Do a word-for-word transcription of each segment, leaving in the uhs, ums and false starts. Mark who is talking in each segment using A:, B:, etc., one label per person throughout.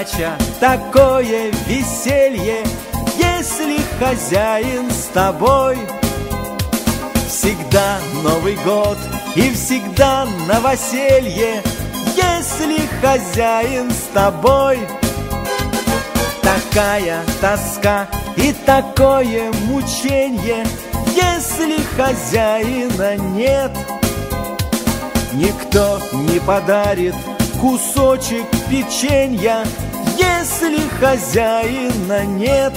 A: дача, такое веселье, если хозяин с тобой. Всегда Новый год и всегда новоселье, если хозяин с тобой. Такая тоска и такое мученье, если хозяина нет. Никто не подарит кусочек печенья, если хозяина нет.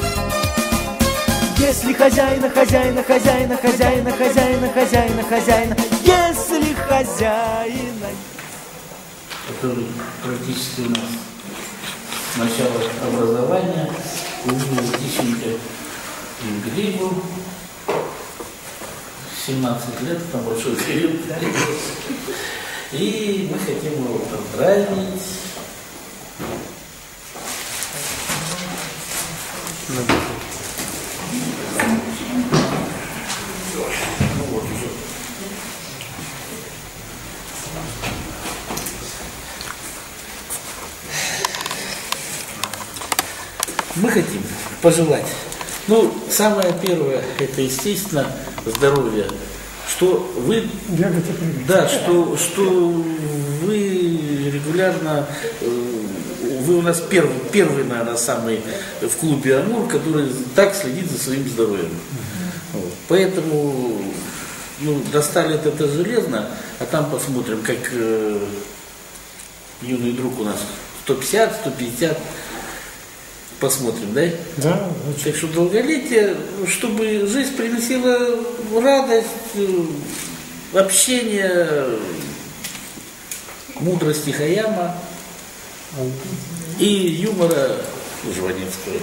A: Если хозяина, хозяина, хозяина, хозяина, хозяина, хозяина, хозяина, если хозяина.
B: Который практически у нас начало образования, увидел Тищенко юбилей был, семнадцать лет, там большой период. И мы хотим его поздравить. Мы хотим пожелать, ну, самое первое, это, естественно, здоровье, что вы, да, что, что вы регулярно, вы у нас первый, первый, наверное, самый в клубе «Амур», который так следит за своим здоровьем. Вот. Поэтому, ну, достали это железно, а там посмотрим, как э, юный друг у нас сто пятьдесят, сто пятьдесят. Посмотрим, да?
C: Да.
B: Так что долголетие, чтобы жизнь приносила радость, общение, мудрость Хаяма и юмора Жванецкого.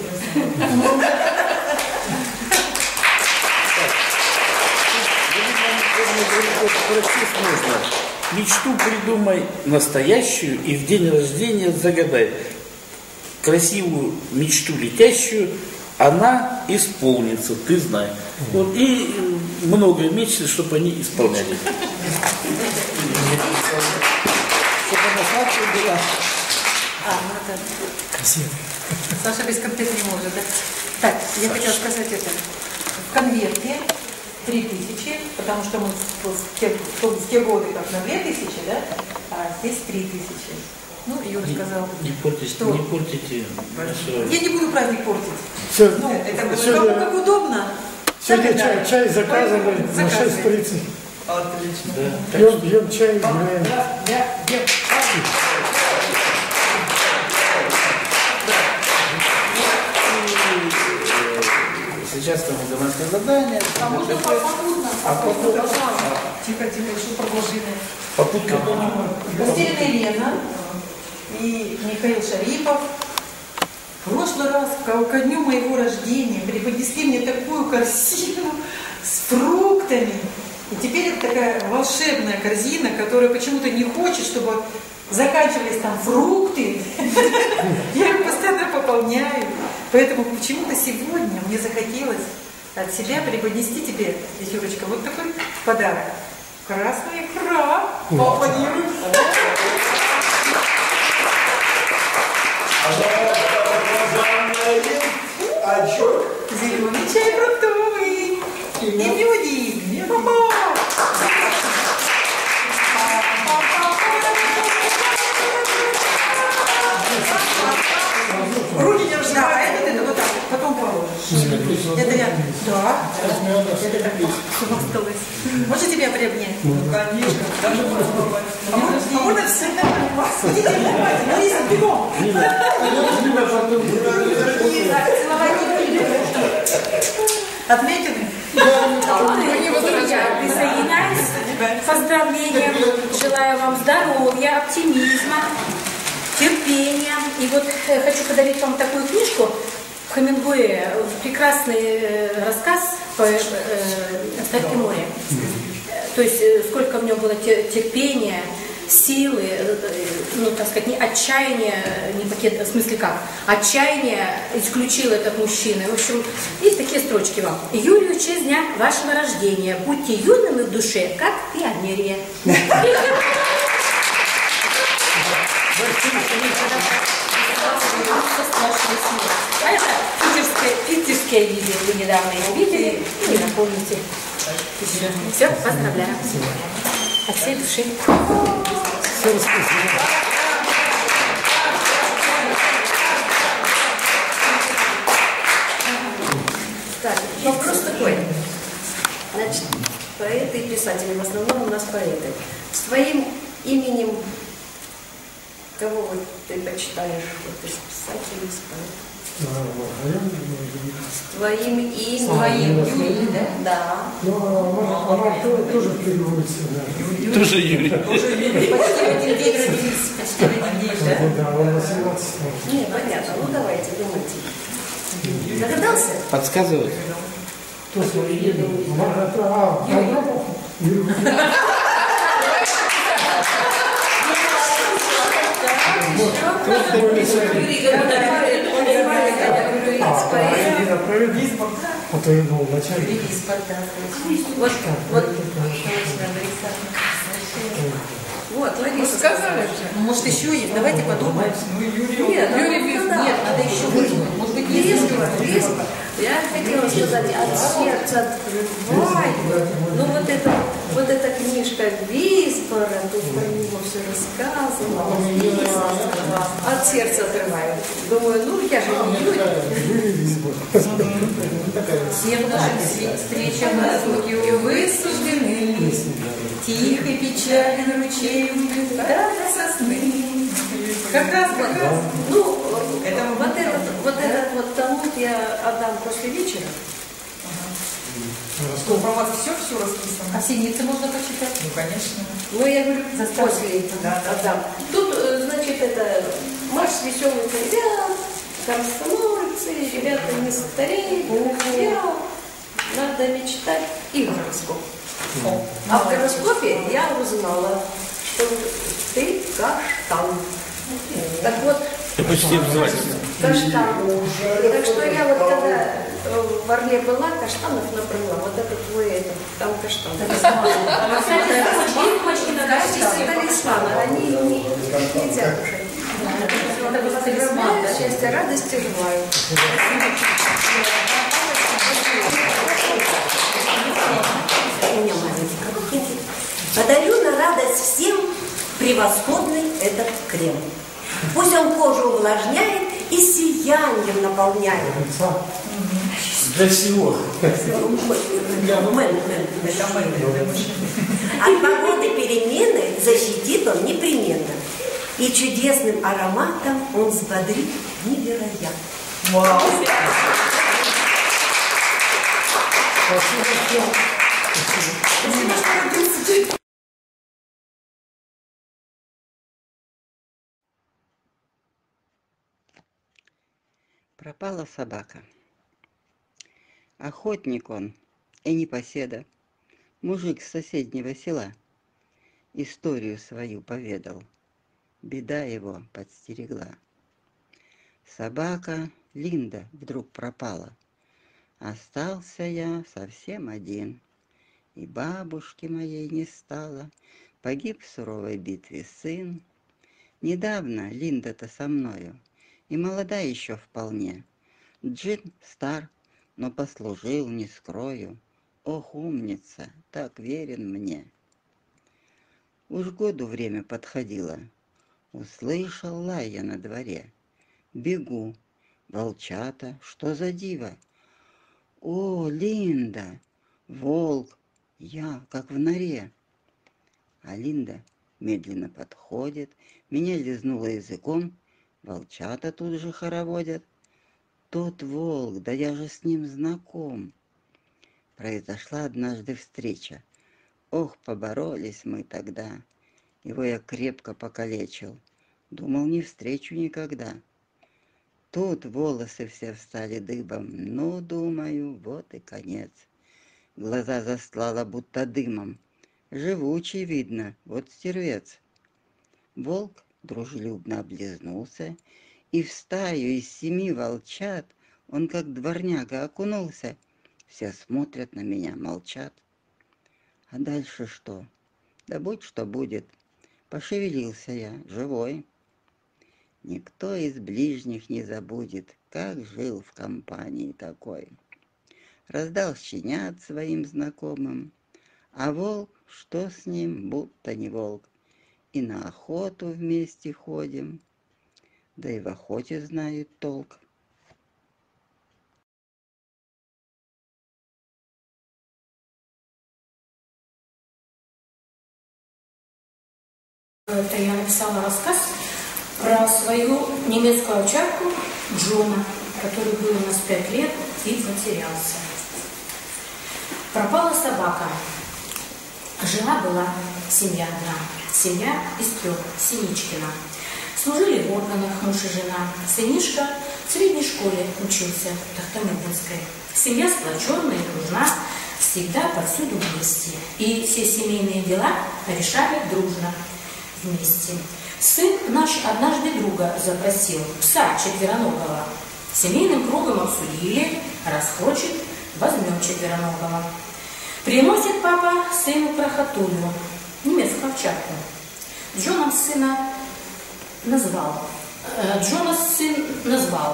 B: Мечту придумай настоящую и в день рождения загадай. Красивую мечту летящую, она исполнится, ты знаешь. Вот, и много мечт, чтобы они исполнялись. Чтобы она сладкая была.
D: А, ну это... Красиво. Саша без конфет не может, да? Так, я хотела сказать это. В конверте три тысячи, потому что мы в те, в те годы как на две тысячи, да? А здесь три тысячи. Ну, Юра сказал,
B: не портите,
D: что...
B: Не портите.
D: Я не буду праздник портить.
C: Все,
D: ну, это было
C: сегодня,
D: кому как удобно.
C: Сегодня чай, чай заказывали на шесть тридцать.
D: Отлично.
C: Да. Пьем, пьем чай, гуляем.
D: Да, да, пьем.
B: Сейчас там домашнее задание.
D: А можно попутно?
B: А попутно?
D: Тихо, тихо, еще продолжение.
B: Попутка.
D: Растерянная Лена и Михаил Шарипов в прошлый раз ко дню моего рождения преподнесли мне такую корзину с фруктами. И теперь это такая волшебная корзина, которая почему-то не хочет, чтобы заканчивались там фрукты. Я их постоянно пополняю. Поэтому почему-то сегодня мне захотелось от себя преподнести тебе, Юрочка, вот такой подарок. Красная икра. Поаплодируй.
E: А что?
D: Зеленый чай фруктовый. И медик. Руки не рождают. Да, это ты вот так, потом положишь. Это я. Да. Это так с ума осталось. Можно тебя приобнять?
E: Ну, конечно. Даже можно.
D: А можно все? Идите, Лариса, бегом. Отметины?
F: Не возражаю. Присоединяюсь к поздравлениям. Желаю вам здоровья, оптимизма, терпения. И вот хочу подарить вам такую книжку Хемингуэя. Прекрасный рассказ по «Остатки моря». То есть сколько в нем было терпения, силы, ну, так сказать, не отчаяние, не пакет, в смысле как, отчаяние исключил этот мужчина. В общем, есть такие строчки вам. Юрию, в честь дня вашего рождения, будьте юными в душе, как пионерия. со страшной смертью. А это питерское, питерское видео. Вы недавно его видели и напомните. Все, поздравляю. От всей души.
C: Все расписано.
G: Так, вопрос такой. Значит, поэты и писатели, в основном у нас поэты. С твоим именем, кого вот ты почитаешь, вот из писателей, из поэтов? С твоим именем.
D: Твоим Юрий, да?
G: Да.
C: Ну, она, она тоже переводится, да.
B: Тоже Юрий.
D: Почти в один день родились, почти в один день, да?
C: Да, он восемнадцатого.
G: Не, понятно. Ну давайте, думайте. Догадался?
B: Подсказывают?
C: Кто свои имя? Маргарита, а, Андропов? Юрий. А то я думал, начальник.
G: Вот, вот, вот, Лариса сказала.
D: Ну, может, еще есть? Давайте подумаем.
G: Нет,
D: Юрий Бис- Нет, надо еще выдумать. Может быть, не
G: Близко,
D: есть?
G: близко. Я хотела сказать, от сердца открывай. Ну вот это, вот эта книжка Висбора, тут про него все рассказано. От сердца отрываю. Думаю, ну я же не Юрий.
D: Всем нашим встречам на звуки высуждены. Тихо, печален ручей, да, сосны. Как раз, как раз.
G: Ну,
D: Это мы
G: вот этот, вот этот вот талмуд я отдам после вечера.
D: Что, про вас все-все расписано? А синицы можно почитать? Ну, конечно.
G: Ну, я говорю,
D: Заставь.
G: после
D: Да, да.
G: отдам. Тут, э, значит, это марш веселых ребят, комсомольцы, ребята не стареют, я. Надо мечтать и гороскоп. А в гороскопе я узнала, что ты каштан. Так вот,
B: Ты почти взрослый.
G: каштан. Так что я вот когда э, в Орле была, каштанов набрала. Вот это твой, это, там каштан. Качество талисмана, они не, нельзя кушать. Поздравляю, счастья, радости желаю. У меня маленький. Подарю на радость всем превосходный этот крем. Пусть он кожу увлажняет и сиянием наполняет.
B: Для всего.
G: От погоды перемены защитит он непременно. И чудесным ароматом он взбодрит невероятно.
D: Вау!
H: Пропала собака. Охотник он и непоседа, мужик с соседнего села, историю свою поведал, беда его подстерегла. Собака Линда вдруг пропала, остался я совсем один, и бабушки моей не стало, погиб в суровой битве сын. Недавно Линда-то со мною, и молода еще вполне. Джин стар, но послужил, не скрою. Ох, умница, так верен мне. Уж году время подходило. Услышал лай я на дворе. Бегу. Волчата, что за диво? О, Линда, волк, я как в норе. А Линда медленно подходит, меня лизнула языком. Волчата тут же хороводят. Тот волк, да я же с ним знаком. Произошла однажды встреча. Ох, поборолись мы тогда. Его я крепко покалечил. Думал, не встречу никогда. Тут волосы все встали дыбом. Ну, думаю, вот и конец. Глаза застлала будто дымом. Живучий, видно, вот стервец. Волк дружелюбно облизнулся, и в стаю из семи волчат он, как дворняга, окунулся. Все смотрят на меня, молчат. А дальше что? Да будь что будет. Пошевелился я, живой. Никто из ближних не забудет, как жил в компании такой. Раздал щенят своим знакомым, а волк, что с ним, будто не волк. И на охоту вместе ходим, да и в охоте знают толк.
F: Это я написала рассказ про свою немецкую овчарку Джона, который был у нас пять лет и потерялся. Пропала собака. Жила-была семья одна. Семья из трех. Синичкина. Служили в органах муж и жена. Сынишка в средней школе учился, в Тахтамыдинской. Семья сплоченная и дружна, всегда повсюду вместе. И все семейные дела решали дружно вместе. Сын наш однажды друга запросил, пса четвероногого. Семейным кругом обсудили, раз хочет, возьмем четвероногого. Приносит папа сыну крохотулю, немецкую овчарку. Джоном сына назвал. Джона сын назвал.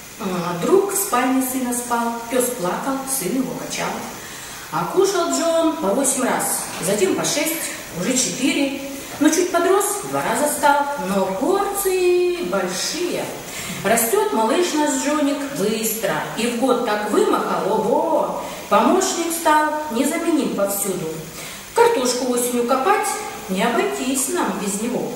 F: Друг в спальне сына спал, пес плакал, сын его качал. А кушал Джон по восемь раз, затем по шесть, уже четыре. Но чуть подрос, два раза стал, но порции большие. Растет малыш наш Джоник быстро, и в год так вымахал, ого! Помощник стал незаменим повсюду. Картошку осенью копать, не обойтись нам без него.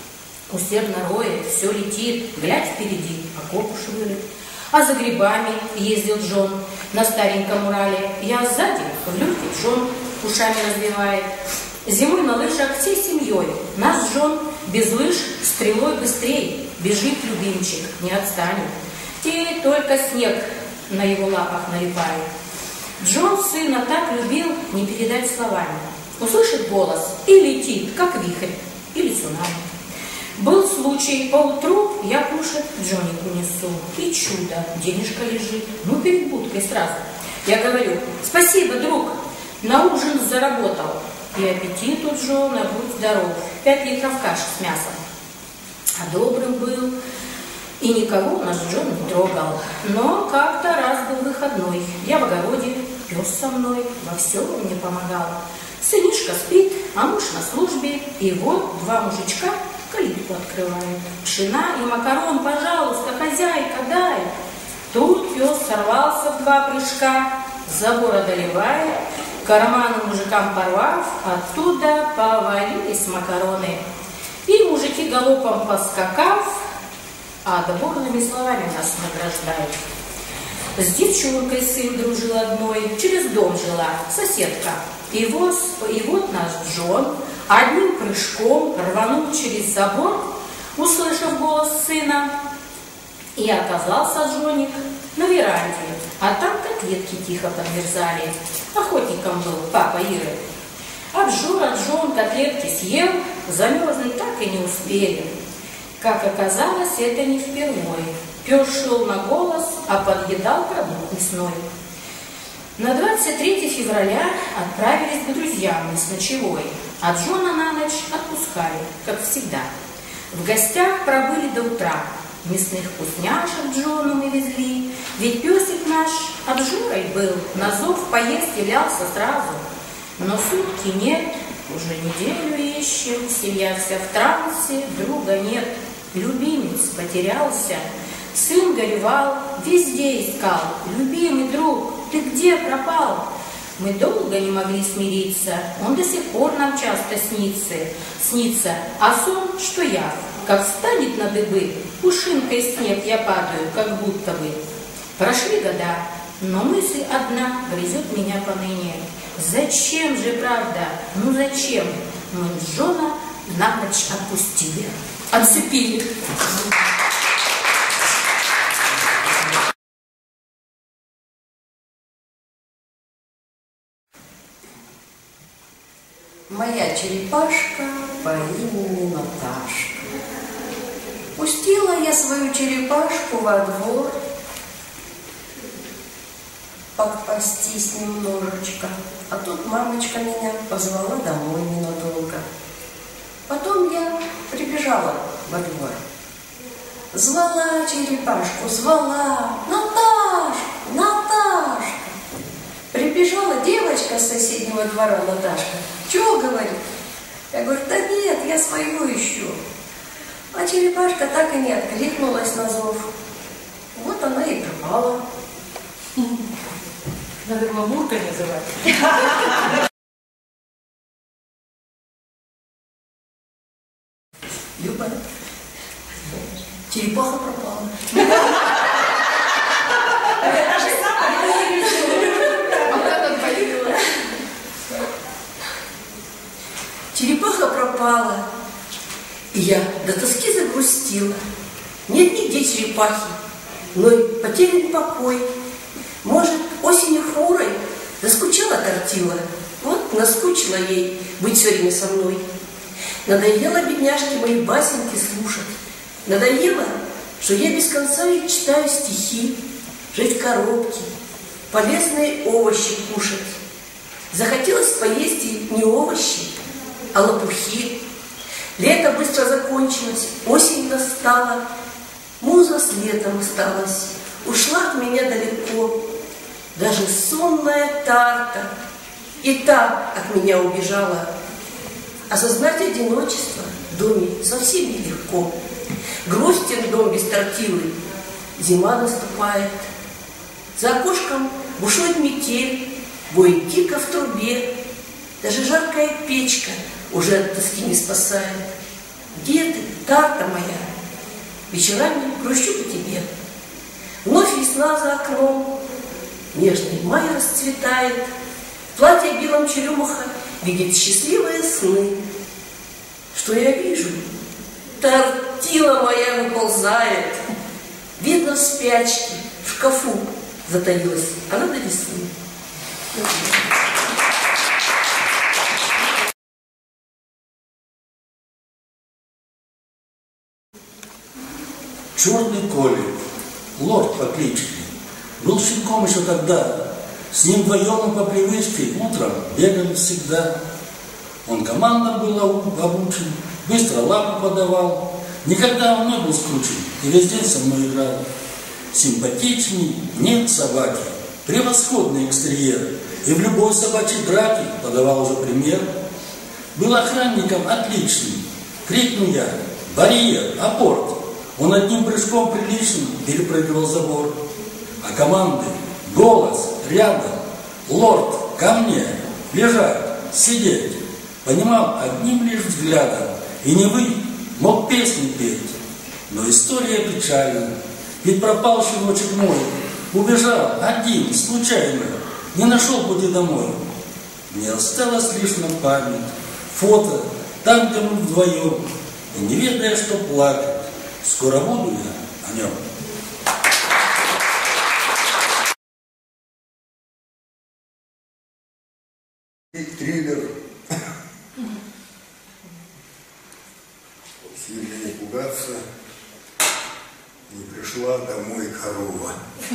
F: Усердно роет, все летит, глядь впереди, окоп швырит. А за грибами ездил Джон на стареньком Урале. Я сзади, в люльке Джон ушами развивает. Зимой на лыжах всей семьей. Наш Джон без лыж стрелой быстрей. Бежит любимчик, не отстанет. И только снег на его лапах налипает. Джон сына так любил, не передать словами. Услышит голос и летит, как вихрь или цунами. Был случай, поутру я кушать Джонику несу. И чудо, денежка лежит, ну перед будкой сразу. Я говорю, спасибо, друг, на ужин заработал. И аппетит у Джона, будь здоров. Пять литров каши с мясом. А добрым был, и никого наш Джон не трогал. Но как-то раз был выходной. Я в огороде, пес со мной, во всем мне помогал. Сынишка спит, а муж на службе. И вот два мужичка калитку открывают. Пшена и макарон, пожалуйста, хозяйка, дай. Тут пес сорвался в два прыжка, забор одолевает, карманы мужикам порвав, оттуда повалились макароны. И мужики галопом поскакав, а доборными словами нас награждают. С девчонкой сын дружил одной, через дом жила соседка. И вот, и вот наш Джон одним прыжком рванул через забор, услышав голос сына, и оказался Джоник на веранде, а там котлетки тихо подмерзали. Охотником был папа Иры. Обжора Джон котлетки съел, замерзнуть так и не успели. Как оказалось, это не впервой. Пес шел на голос, а подъедал продукт мясной. На двадцать третье февраля отправились к друзьям мы с ночевой, а Джона на ночь отпускали, как всегда. В гостях пробыли до утра. Мясных вкусняшек Джону мы везли, ведь песик наш обжорой был, на зов поесть являлся сразу. Но сутки нет, уже неделю ищем, семья вся в трансе, друга нет, любимец потерялся. Сын горевал, везде искал, любимый друг, ты где пропал? Мы долго не могли смириться, он до сих пор нам часто снится, снится, а сон, что я, как встанет на дыбы, пушинкой в снег я падаю, как будто бы. Прошли года, но мысль одна грызет меня поныне. Зачем же, правда, ну зачем мы Джона на ночь отпустили, отцепили?
G: Моя черепашка по имени Наташка. Пустила я свою черепашку во двор подпастись немножечко, а тут мамочка меня позвала домой ненадолго. Потом я прибежала во двор. Звала черепашку, звала, Наташка, Наташка. Прибежала девочка с соседнего двора, Наташка. Чего говорит? Я говорю, да нет, я свою ищу. А черепашка так и не откликнулась на зов. Вот она и пропала.
D: Надо было Муркой называть.
G: Люба, черепаха пропала. Черепаха пропала. И я до тоски загрустила. Нет нигде черепахи, но и потерян покой. Может, осенью хмурой заскучала тортила. Вот наскучила ей быть все время со мной. Надоело бедняжке мои басенки слушать. Надоело, что я без конца ей читаю стихи, жить в коробке, полезные овощи кушать. Захотелось поесть и не овощи, а лопухи. Лето быстро закончилось, осень настала, муза с летом осталась, ушла от меня далеко. Даже сонная Тарта и та от меня убежала. Осознать одиночество в доме совсем нелегко. Грустен дом без тортилы, зима наступает. За окошком бушует метель, воет дико в трубе. Даже жаркая печка уже от тоски не спасает. Где ты, Тарта моя? Вечерами грущу по тебе. Вновь весна за окном, нежный май расцветает. В платье белом черемуха видит счастливые сны. Что я вижу? Тортила моя выползает. Видно в спячке, в шкафу затаилась она до весны.
B: Черный Коля, лорд по кличке, был щенком еще тогда. С ним вдвоем по привычке утром бегали всегда. Он командам был обучен, быстро лапу подавал. Никогда он не был скручен и весь день со мной играл. Симпатичный, нет собаки, превосходный экстерьер. И в любой собачьей драке подавал уже пример. Был охранником отличным, крикнул я: барьер, апорт. Он одним прыжком приличным перепрыгивал забор. А команды: голос, рядом, лорд, ко мне, лежать, сидеть. Понимал одним лишь взглядом, и не вы, мог песни петь. Но история печальна, ведь пропал щеночек мой. Убежал один, случайно, не нашел пути домой. Мне осталось лишь на память фото, там, где мы вдвоем, и не ведая, что плакать, скоро буду я о нем.
I: Триллер. Сильно не пугаться, не пришла домой корова.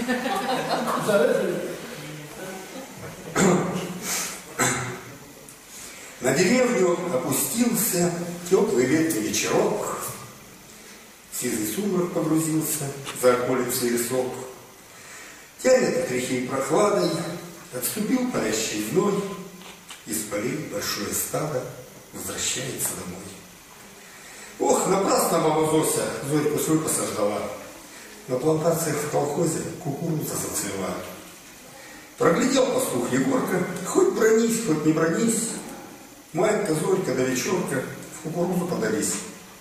I: На деревню опустился теплый летний вечерок. Сизый сумрак погрузился за околицей лесок. Тянет от реки прохладой, отступил палящий зной. Из полей большое стадо возвращается домой. Ох, напрасно баба Зося Зорьку свой посаждала. На плантациях в колхозе кукуруза зацвела. Проглядел пастух Егорка, хоть бронись, хоть не бронись. Манька, Зорька да вечерка в кукурузу подались.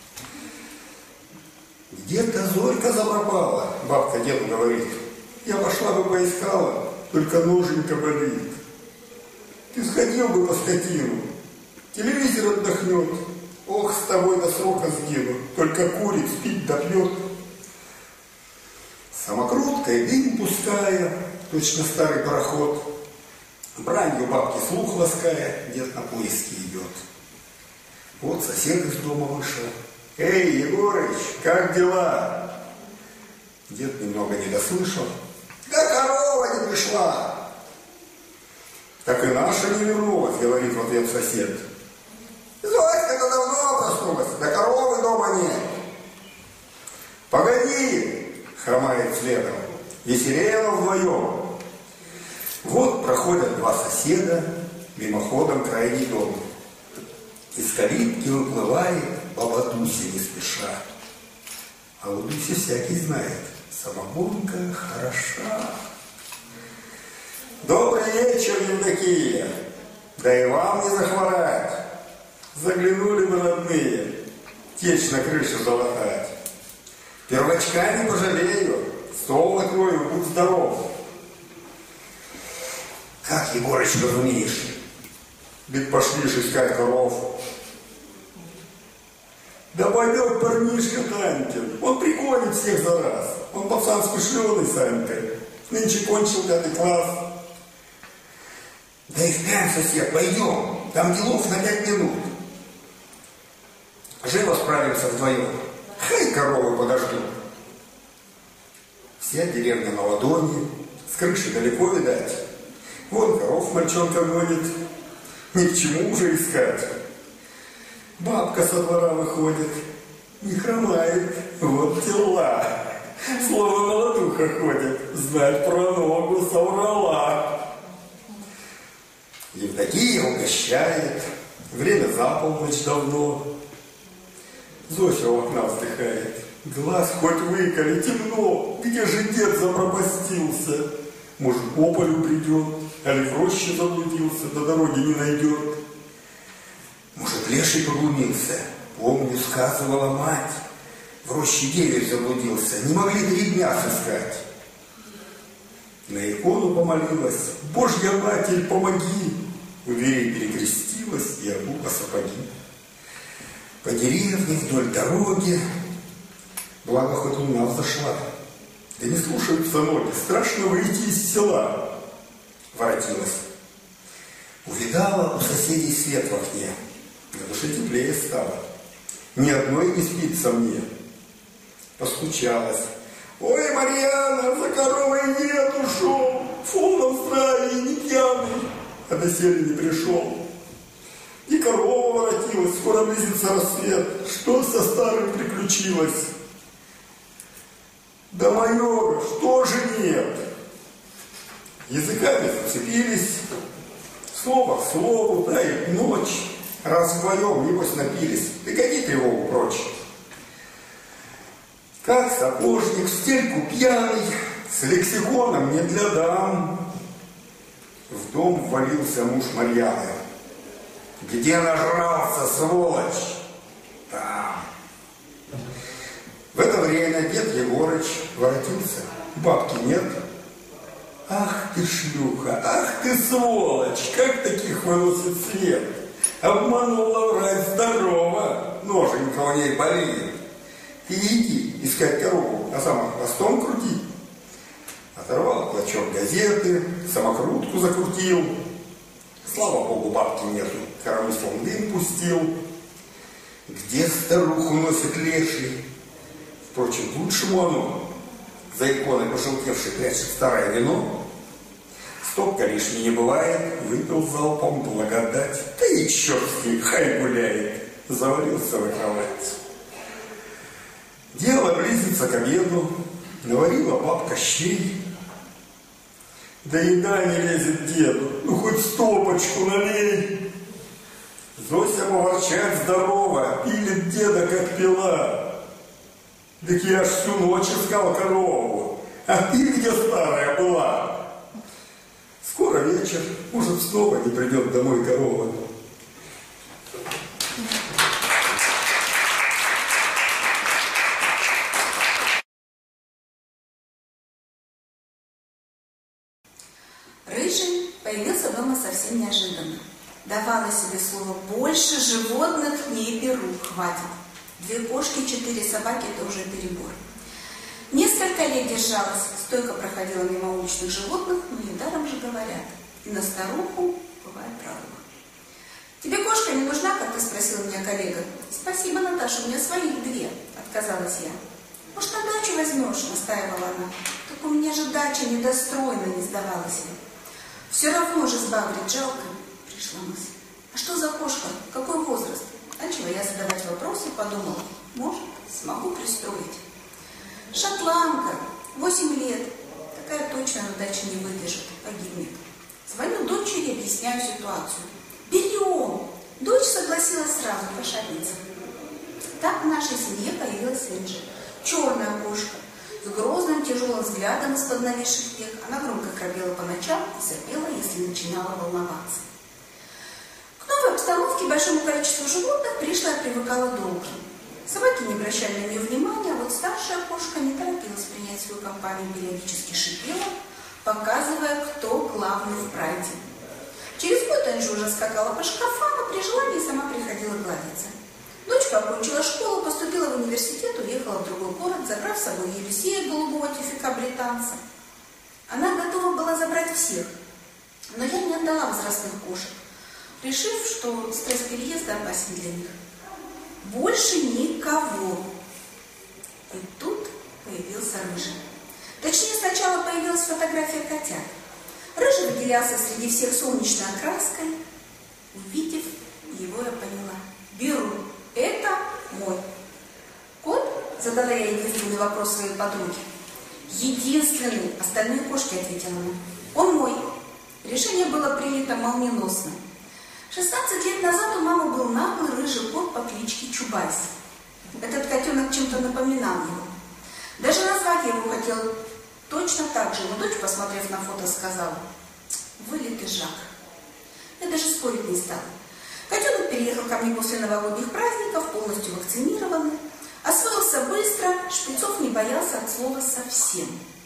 I: Где-то Зорька запропала, бабка деду говорит. Я пошла бы поискала, только ноженька болит. Ты сходил бы по скотину, телевизор отдохнет. Ох, с тобой до срока сгину, только курит, спит да пьет. Самокруткой дым пуская, точно старый пароход. Бранью бабки слух лаская, дед на поиски идет. Вот сосед из дома вышел. Эй, Егорыч, как дела? Дед немного не дослышал. Да корова не пришла. Так и наша не вернулась, говорит в ответ сосед. Зоська-то давно проснулась, да коровы дома нет. Погоди, погоди!» хромает следом. Веселее вдвоем. Вот проходят два соседа, мимоходом крайний дом. Из калитки выплывает баба Дуся не спеша. А у Дуси всякий знает, самогонка хороша. Добрый вечер, Евдокия! Да и вам не захворать. Заглянули бы родные, течь на крыше залатать. Первочка не пожалею, стол накрою, будь здоров. Как, Егорыч, разумеешь? Ведь пошлишь искать коров. Да пойдет парнишка Танькин, он пригонит всех за раз. Он пацан смышленый, Санька, нынче кончил пятый класс. Да и впрямь, сосед, пойдем, там делов на пять минут. Живо справимся вдвоем, хай коровы подождут. Вся деревня на ладони, с крыши далеко видать. Вон коров мальчонка гонит, ни к чему уже искать. Бабка со двора выходит, не хромает, вот дела. Словно молодуха ходит, знать про ногу соврала. Евдокия угощает, время за полночь давно. Зося у окна вздыхает, глаз хоть выколи, темно, где же дед запропастился? Может, по полю придет, али в роще заблудился, до дороги не найдет. Может, леший поглумился, помню, сказывала мать. В роще деверь заблудился, не могли три дня сыскать. На икону помолилась, Божья Матерь, помоги. У дверей перекрестилась и обула сапоги. По деревне вдоль дороги, благо хоть луна взошла. Да не слушаются ноги, страшно выйти из села. Воротилась. Увидала у соседей свет в окне. На душе теплее стало. Ни одной не спится мне. Постучалась. Ой, Марьяна, за коровой нет ушел. В полном здравии, не пьяный. А доселе не пришел. И корова воротилась, скоро близится рассвет. Что со старым приключилось? Да, майора, что же нет? Языками зацепились, слово к слову, да и ночь. Раз вдвоем, небось, напились, да гони тревогу прочь. Как сапожник в стельку пьяный, с лексиконом не для дам. В дом ввалился муж Марьяны. Где нажрался, сволочь? Там. В это время дед Егорыч воротился. Бабки нет. Ах ты шлюха, ах ты сволочь, как таких выносит свет. Обманула врать здорово, ноженька у ней болит. Ты иди искать корову, а сама хвостом крути. Оторвал клочок газеты, самокрутку закрутил. Слава богу, бабки нету, коромыслом дым пустил. Где старуху носит леший? Впрочем, лучшему оно. За иконой пожелтевшей прячет старое вино. Стопка лишней не бывает, выпил залпом благодать. Да и черт с ней, хай гуляет. Завалился в кровать. Дело близится к обеду. Наварила бабка щей. Да еда не лезет деду, ну хоть стопочку налей. Зося поворчать здорово, пилит деда как пила. Так я ж всю ночь искал корову, а ты где старая была? Скоро вечер, может, снова не придет домой корова.
J: Рыжий появился дома совсем неожиданно. Давала себе слово: больше животных не беру, хватит. Две кошки, четыре собаки – это уже перебор. Несколько лет держалась, стойко проходила мимо уличных животных, но недаром же говорят, и на старуху бывает правда. Тебе кошка не нужна, как ты спросила меня коллега? Спасибо, Наташа, у меня своих две, отказалась я. Может, на дачу возьмешь, настаивала она. Так у меня же дача недостроена, не сдавалась я. Все равно же сбавлять жалко, пришла мысль. А что за кошка? Какой возраст? Начала я задавать вопросы, подумала, может, смогу пристроить. Шотландка, восемь лет. Такая точно на даче не выдержит, погибнет. Звоню дочери и объясняю ситуацию. Берем. Дочь согласилась сразу, кошатница. Так в нашей семье появилась Энджи. Черная кошка. С грозным тяжелым взглядом из-под нависших век. Она громко храпела по ночам и сопела, если начинала волноваться. К новой обстановке большому количеству животных пришлая привыкала долго. Собаки не обращали на нее внимания, а вот старшая кошка не торопилась принять свою компанию, периодически шипела, показывая, кто главный в прайде. Через год Энджи уже скакала по шкафам, а при желании сама приходила гладиться. Дочка окончила школу, поступила в университет, уехала в другой город, забрав с собой Елисея, голубого тюфяка британца. Она готова была забрать всех, но я не отдала возрастных кошек, решив, что стресс переезда опасен для них. Больше никого. И тут появился Рыжий. Точнее, сначала появилась фотография котят. Рыжий выделялся среди всех солнечной окраской. Увидев его, я поняла. Беру. Это мой. Кот? Задала я единственный вопрос своей подруге. Единственный. Остальные кошки, ответила она. Он мой. Решение было принято молниеносно. шестнадцать лет назад у мамы был наглый рыжий кот по кличке Чубайс. Этот котенок чем-то напоминал его. Даже назвать я его хотела точно так же, но дочь, посмотрев на фото, сказала: вылитый Жак. Я даже спорить не стала. Котенок переехал ко мне после новогодних праздников, полностью вакцинированный. Освоился быстро, шприцов не боялся от слова совсем.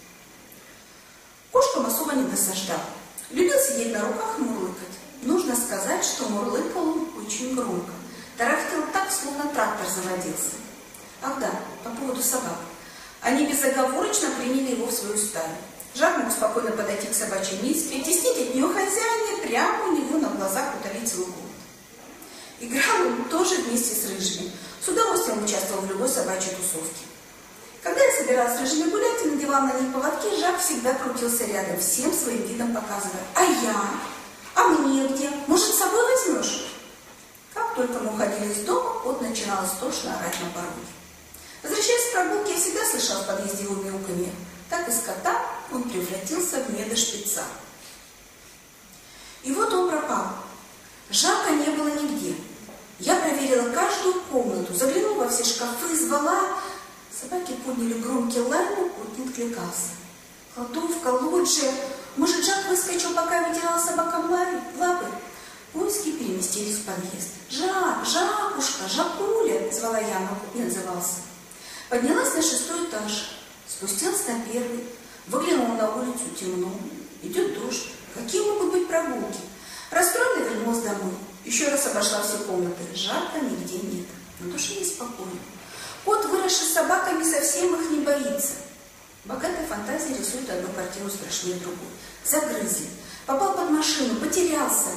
J: Кошкам особо не досаждал. Любил сидеть на руках и мурлыкать. Нужно сказать, что мурлыкал он очень громко. Тарахтел так, словно трактор заводился. Ах да, по поводу собак. Они безоговорочно приняли его в свою стаю. Жак мог спокойно подойти к собачьей миске, теснить от нее хозяина и прямо у него на глазах утолить свой голод. Играл он тоже вместе с рыжими. С удовольствием участвовал в любой собачьей тусовке. Когда я собиралась с рыжими гулять и надевала на них поводки, Жак всегда крутился рядом, всем своим видом показывая: а я? А мне где? Может, с собой возьмешь? Как только мы уходили из дома, кот начинал истошно орать на пороге. Возвращаясь с прогулки, я всегда слышала в подъезде его мяуканье. Так из кота он превратился в недошпица. И вот он пропал. Жака не было нигде. Я проверила каждую комнату, заглянула во все шкафы, звала. Собаки подняли громкий лай, но кот не откликался. Кладовка, лоджия. Может, Жак выскочил, пока вытирала собакам лапы? Поиски переместились в подъезд. «Жак, Жакушка, Жакуля!» звала я, но кот не отзывался. Поднялась на шестой этаж, спустилась на первый, выглянула на улицу, темно, идет дождь. Какие могут быть прогулки? Расстроена вернулась домой. Еще раз обошла все комнаты. Жака нигде нет. На душе неспокойно. Кот, выросший с собаками, совсем их не боится. Богатая фантазия рисует одну картину страшнее другой. Загрызли. Попал под машину, потерялся.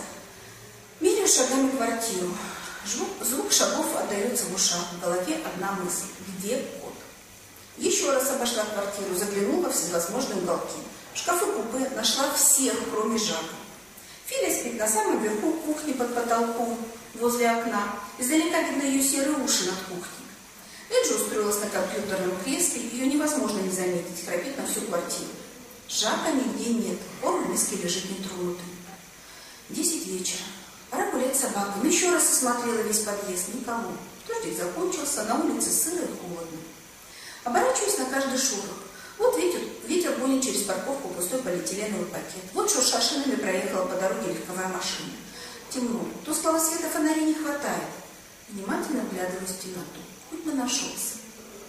J: Меряю шагами квартиру. Звук, звук шагов отдается в ушах. В голове одна мысль. Где кот? Еще раз обошла квартиру, заглянула во всевозможные уголки. Шкафы-купе нашла всех, кроме Жака. Филя спит на самом верху кухни под потолком, возле окна. Издалека видно ее серые уши над кухней. Энджи устроилась на компьютерном кресле, ее невозможно не заметить, храпит на всю квартиру. Жака нигде нет, он в миске лежит нетронутый. Десять вечера. Пора гулять с собаками. Еще раз осмотрела весь подъезд, никого. Дождик закончился, на улице сыро и холодно. Оборачиваюсь на каждый шорох. Вот ветер, ветер гонит через парковку пустой полиэтиленовый пакет. Вот шурша шинами проехала по дороге легковая машина. Темно. Тусклого света фонарей не хватает. Внимательно вглядываюсь в темноту. Хоть бы нашелся.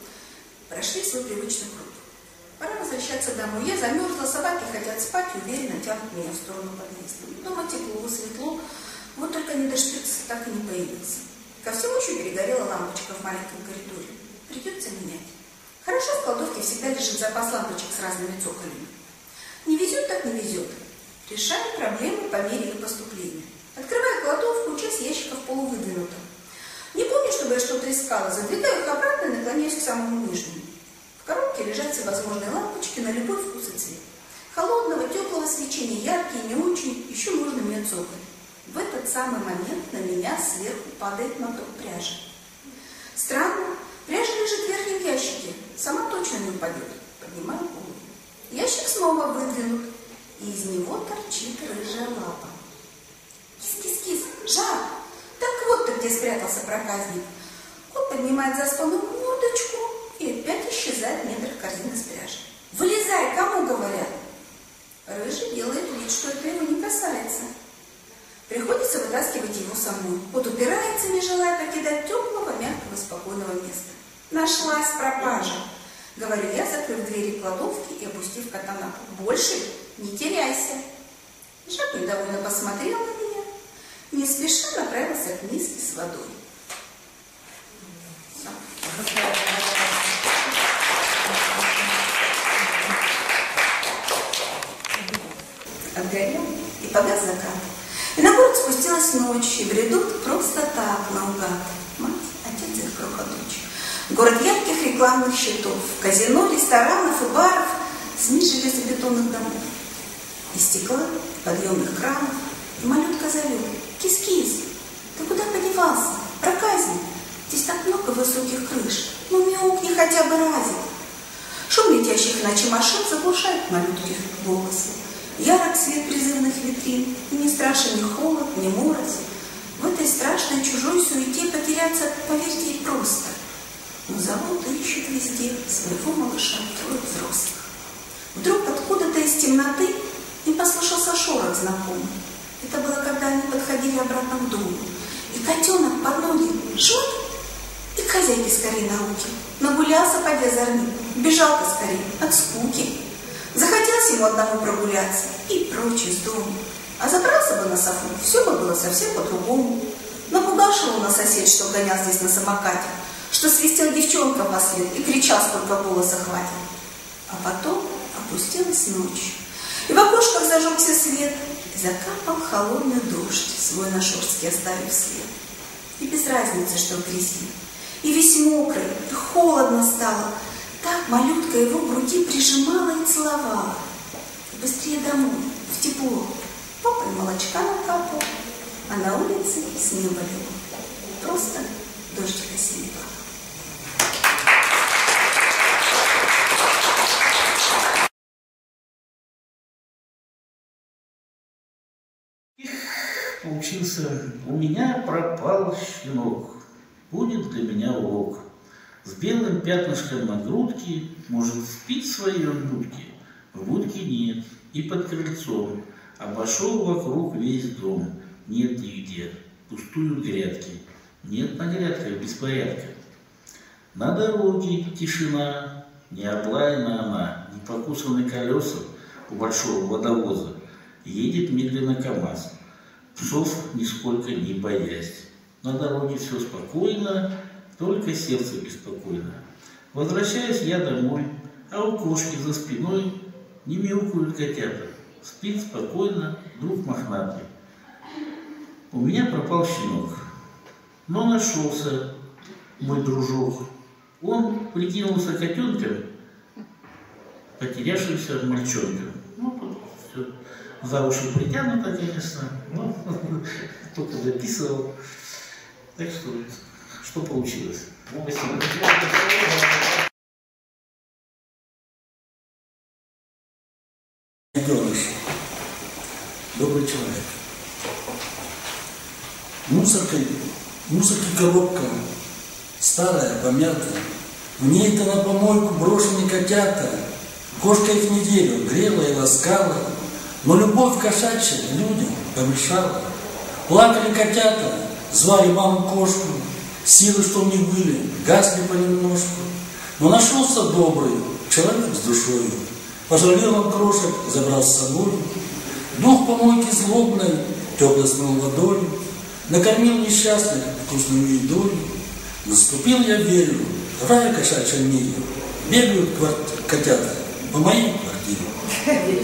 J: Прошли свой привычный круг. Пора возвращаться домой. Я замерзла, собаки хотят спать и уверенно тянут меня в сторону подъезда. Дома тепло, светло. Вот только недошпиц так и не появился. Ко всему еще перегорела лампочка в маленьком коридоре. Придется менять. Хорошо, в кладовке всегда лежит запас лампочек с разными цоколями. Не везет, так не везет. Решаем проблемы по мере их поступления. Открываю кладовку, часть ящиков полувыдвинута. Не помню, чтобы я что-то искала. Задвигаю их обратно и наклоняюсь к самому нижнему. В коробке лежат всевозможные лампочки на любой вкус и цвет. Холодного, теплого свечения, яркие, не очень, еще можно мне цокать. В этот самый момент на меня сверху падает моток пряжи. Странно, пряжа лежит лежит в верхнем ящике, сама точно не упадет. Поднимаю голову. Ящик снова выдвинут, и из него торчит рыжая лапа. Кис-кис-кис, жар! Так вот ты где спрятался, проказник. Кот поднимает за спину мордочку и опять исчезает в недрах корзины с пряжей. Вылезай, кому говорят? Рыжий делает вид, что это его не касается. Приходится вытаскивать его самой. Вот упирается, не желая покидать теплого, мягкого, спокойного места. Нашлась пропажа. Говорю я, закрыв двери кладовки и опустив кота на пол. Больше не теряйся. Жак недовольно посмотрел на меня, не спеша направился к миске с водой. Все. Отгорел и погас закат. И на город спустилась ночь, и бредут просто так, наугад. Мать, отец и их крохоточь. Город ярких рекламных щитов, казино, ресторанов и баров, СМИ железобетонных домов. Из стекла, подъемных кранов, и малютка зовет: кис-кис, ты куда подевался? Проказник, здесь так много высоких крыш, ну мяукни хотя бы разик. Шум летящих в ночи машин заглушает малютки волосы. Ярок свет призывных витрин, и не страшен ни холод, ни мороз. В этой страшной чужой суете потеряться, поверьте, и просто. Но зовут и ищут везде своего малыша трое взрослых. Вдруг откуда-то из темноты им послышался шорох знакомый. Это было, когда они подходили обратно к дому. И котенок под ноги жжет, и к хозяйке скорее на руки. Нагулялся, поди озорник, бежал-то скорее от скуки. Захотелось ему одному прогуляться и прочь из дома. А забрался бы на софу, все бы было совсем по-другому. Напугашил он на сосед, что гонял здесь на самокате, что свистел девчонка послед и кричал, сколько голоса хватит. А потом опустилась ночь, и в окошках зажегся свет, и закапал холодный дождь, свой на шорстке оставив след. И без разницы, что в грязи, и весь мокрый, и холодно стало. Так малютка его в груди прижимала и целовала. И быстрее домой, в тепло. Папа и молочка накапал, а на улице с неба лило. Просто дождик осенний плакал.
B: Получился: у меня пропал щенок, будет для меня урок. С белым пятнышком на грудке, может, спит в своей будке, в будке нет, и под крыльцом. Обошел вокруг весь дом, нет нигде, пустуют грядки, нет на грядках беспорядка. На дороге тишина, не облаяна она, не покусаны колеса у большого водовоза, едет медленно КамАЗ, псов нисколько не боясь. На дороге все спокойно, только сердце беспокойно. Возвращаюсь я домой, а у кошки за спиной не мяукают котята. Спит спокойно друг мохнатый. У меня пропал щенок, но нашелся мой дружок. Он прикинулся котенком, потерявшимся мальчонком. Ну, тут все за уши притянуто, конечно, но кто-то записывал. Так что, что получилось? Ну, спасибо.
K: Найденыш, добрый человек. Мусорка, мусорки коробка, старая, помятая. В ней-то на помойку брошены котята. Кошка их неделю грела и ласкала, но любовь кошачья людям помешала. Плакали котята, звали маму-кошку, силы, что в них были, гасли понемножку. Но нашелся добрый человек с душою, пожалел он крошек, забрал с собой. Дух помойки злобной, тепло смыл водой, накормил несчастных вкусной едой. Наступил, я верю, в рай кошачьем мире бегают котята по моей квартире.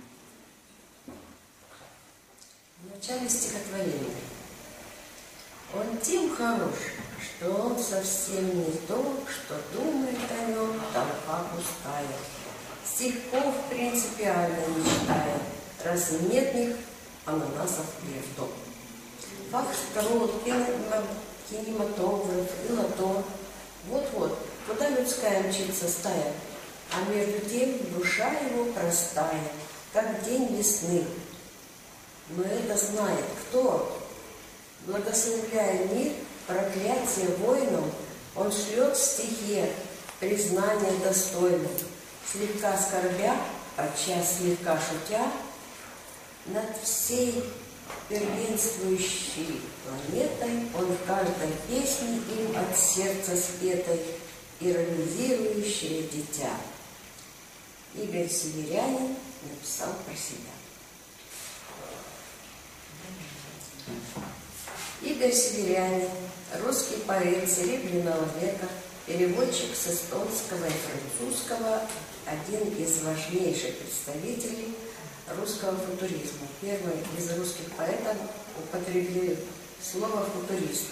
L: В начале стихотворения.
G: Он тем хорош, что он совсем не то, что думает о нем толпа пустая. Стихов принципиально не читая, раз нет них ананасов лето. Фокстрот, кинематограф и лото. Вот-вот, куда людская мчится стая, а между тем душа его простая, как день весны. Но это знает кто? Благословляя мир, проклятие воинам, он шлет в стихе признание достойным, слегка скорбя, подчас слегка шутя, над всей первенствующей планетой он в каждой песне им от сердца спетой иронизирующее дитя. Игорь Северянин написал про себя. Игорь Северянин, русский поэт Серебряного века, переводчик с эстонского и французского, один из важнейших представителей русского футуризма. Первый из русских поэтов употребили слово «футурист».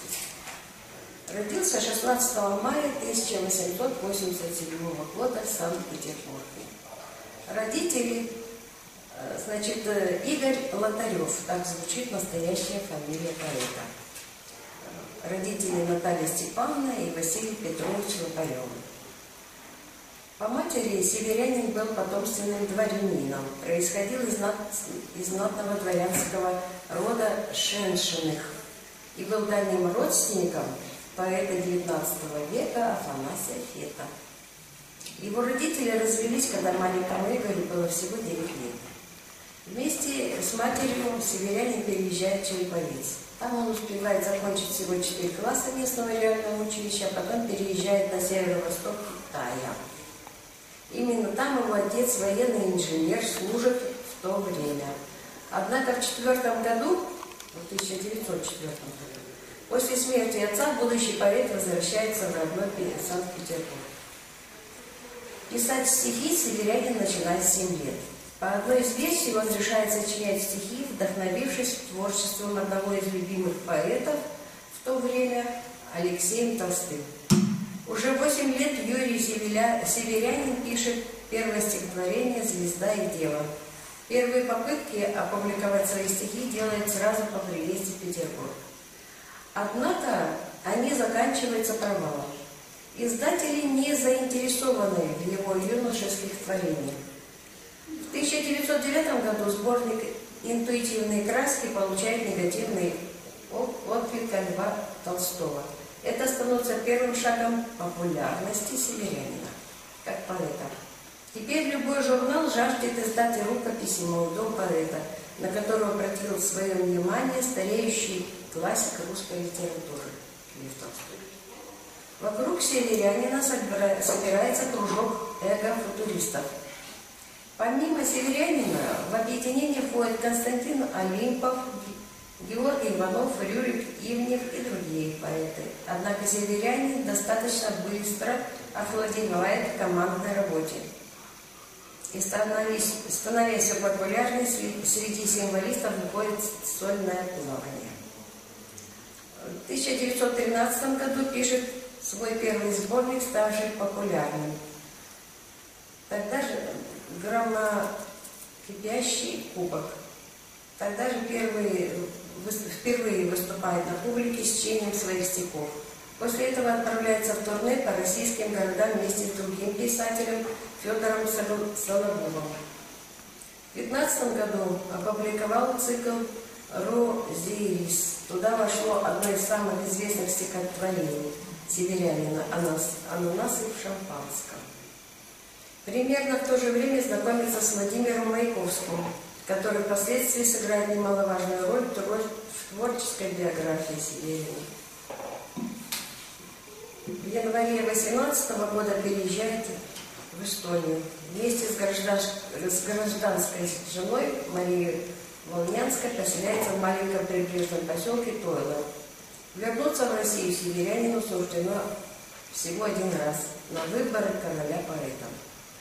G: Родился шестнадцатого мая тысяча восемьсот восемьдесят седьмого года в Санкт-Петербурге. Родители, значит, Игорь Лотарев, так звучит настоящая фамилия поэта. Родители Наталья Степановна и Василий Петрович Лотарев. По матери Северянин был потомственным дворянином, происходил из, знат... из знатного дворянского рода Шеншиных и был дальним родственником поэта девятнадцатого века Афанасия Фета. Его родители развелись, когда маленькому Игорю было всего девять лет. Вместе с матерью Северянин переезжает в Череповец. Там он успевает закончить всего четыре класса местного реального училища, а потом переезжает на северо-восток Китая. Именно там его отец, военный инженер, служит в то время. Однако в четвертом году, в тысяча девятьсот четвёртом году, после смерти отца будущий поэт возвращается в родной Санкт-Петербург. Писать стихи Северянин начинает с семи лет. По одной из версий он решает сочинять стихи, вдохновившись творчеством одного из любимых поэтов в то время Алексеем Толстым. Уже восемь лет Юрий Северянин пишет первое стихотворение «Звезда и дева». Первые попытки опубликовать свои стихи делает сразу по приезде в Петербург. Однако они заканчиваются провалом. Издатели не заинтересованы в его юношеских творениях. В тысяча девятьсот девятом году сборник «Интуитивные краски» получает негативный отклик Льва Толстого. Это становится первым шагом популярности Северянина, как поэта. Теперь любой журнал жаждет издать рукописи молодого поэта, на которого обратил свое внимание стареющий классик русской литературы Лев Толстой. Вокруг Северянина собирается кружок эго-футуристов. Помимо Северянина в объединение входят Константин Олимпов, Георгий Иванов, Рюрик Ивнев и другие поэты. Однако Северянин достаточно быстро овладевает командной работе и, становясь, становясь все популярнее, среди символистов выходит сольное плавание. В тысяча девятьсот тринадцатом году пишет свой первый сборник, ставший популярным. Тогда же «Громокипящий кубок». Тогда же первые, впервые выступает на публике с чтением своих стихов. После этого отправляется в турне по российским городам вместе с другим писателем Федором Соловьевым. В две тысячи пятнадцатом году опубликовал цикл «Розирис». Туда вошло одно из самых известных стихотворений Северянина «Ананасы в шампанском». Примерно в то же время знакомится с Владимиром Маяковским, который впоследствии сыграет немаловажную роль в творческой биографии Северянина. В январе две тысячи восемнадцатого года переезжает в Эстонию. Вместе с, граждан... с гражданской женой Марией Волнянской поселяется в маленьком прибрежном поселке Тойло. Вернуться в Россию Северянину суждено всего один раз на выборы короля поэтов.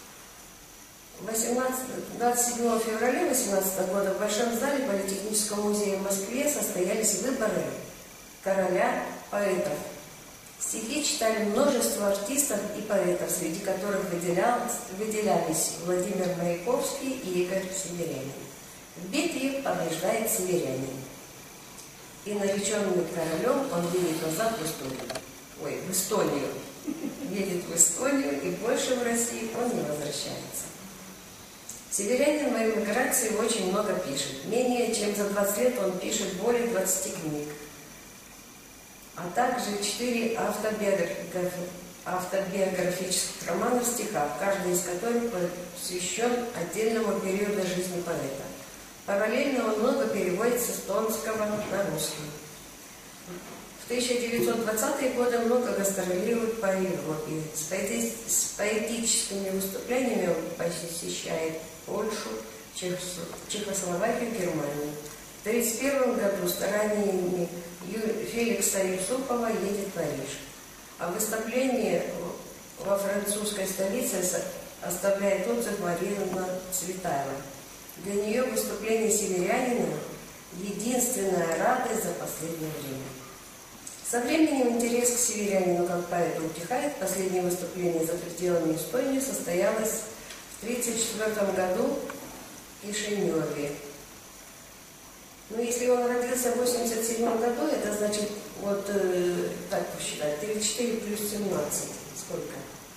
G: двадцать седьмого февраля две тысячи восемнадцатого года в Большом зале Политехнического музея в Москве состоялись выборы короля поэтов. Стихи читали множество артистов и поэтов, среди которых выделялись, выделялись Владимир Маяковский и Игорь Северянин. В битве побеждает северянин. И нареченный королем он едет назад в Эстонию. Ой, в Эстонию. Едет в Эстонию, и больше в России он не возвращается. Северянин в эмиграции очень много пишет. Менее чем за двадцать лет он пишет более двадцати книг. А также четыре автобиограф... автобиографических романа в стихах, каждый из которых посвящен отдельному периоду жизни поэта. Параллельно он много переводит с эстонского на русский. В тысяча девятьсот двадцатые годы много гастролирует по Европе. С, поэти... с поэтическими выступлениями он посещает Польшу, Чех... Чехословакию, Германию. В тысяча девятьсот тридцать первом году стараниями Феликса Юсупова едет в Париж. А выступление во французской столице оставляет отзыв Марина Цветаева. Для нее выступление северянина – единственная радость за последнее время. Со временем интерес к северянину как поэту утихает. Последнее выступление за пределами Эстонии состоялось в тысяча девятьсот тридцать четвёртом году в Кишиневе. Ну, если он родился в восемьдесят седьмом году, это значит, вот э, так посчитать, тридцать четыре плюс семнадцать. Сколько?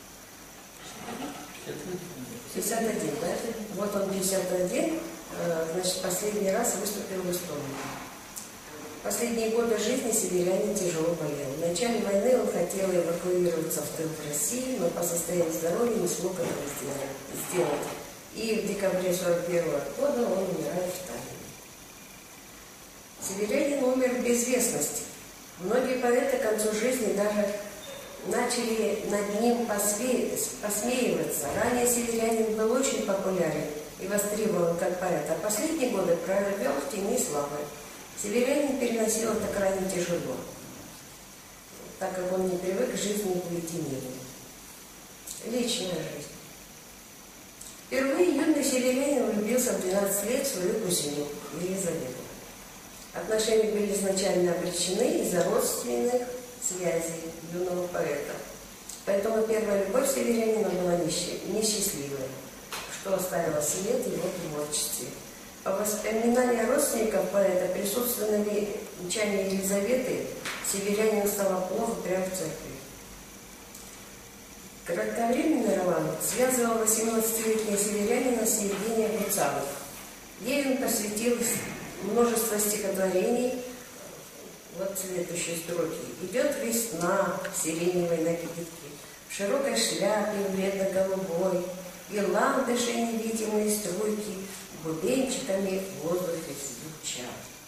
G: пятьдесят один, да? Вот он пятьдесят один, э, значит, последний раз выступил в Эстонии. Последние годы жизни северянин тяжело болел. В начале войны он хотел эвакуироваться в тыл в России, но по состоянию здоровья не смог этого сделать. И в декабре сорок первого года он умирает в Таллине. Северянин умер в безвестности. Многие поэты к концу жизни даже начали над ним посме... посмеиваться. Ранее северянин был очень популярен и востребован как поэт, а последние годы провел в тени славы. Северянин переносил это крайне тяжело, так как он не привык к жизни в уединении. Личная жизнь. Впервые юный северянин влюбился в двенадцать лет в свою кузину Елизавету. Отношения были изначально обречены из-за родственных связей юного поэта. Поэтому первая любовь северянина была несчастливой, что оставило след в его творчестве. По воспоминаниям родственников поэта, присутственными венчании Елизаветы, северянину стало плохо прямо в церкви. Кратковременный роман связывал восемнадцатилетнего северянина с Евгением Гуцаловым. Ей он посвятил множество стихотворений. Вот следующие строки. «Идет весна в сиреневой накидке, в широкой шляпе бледно-голубой, и ландыши невидимые струйки бубенчиками в воздухе звучат».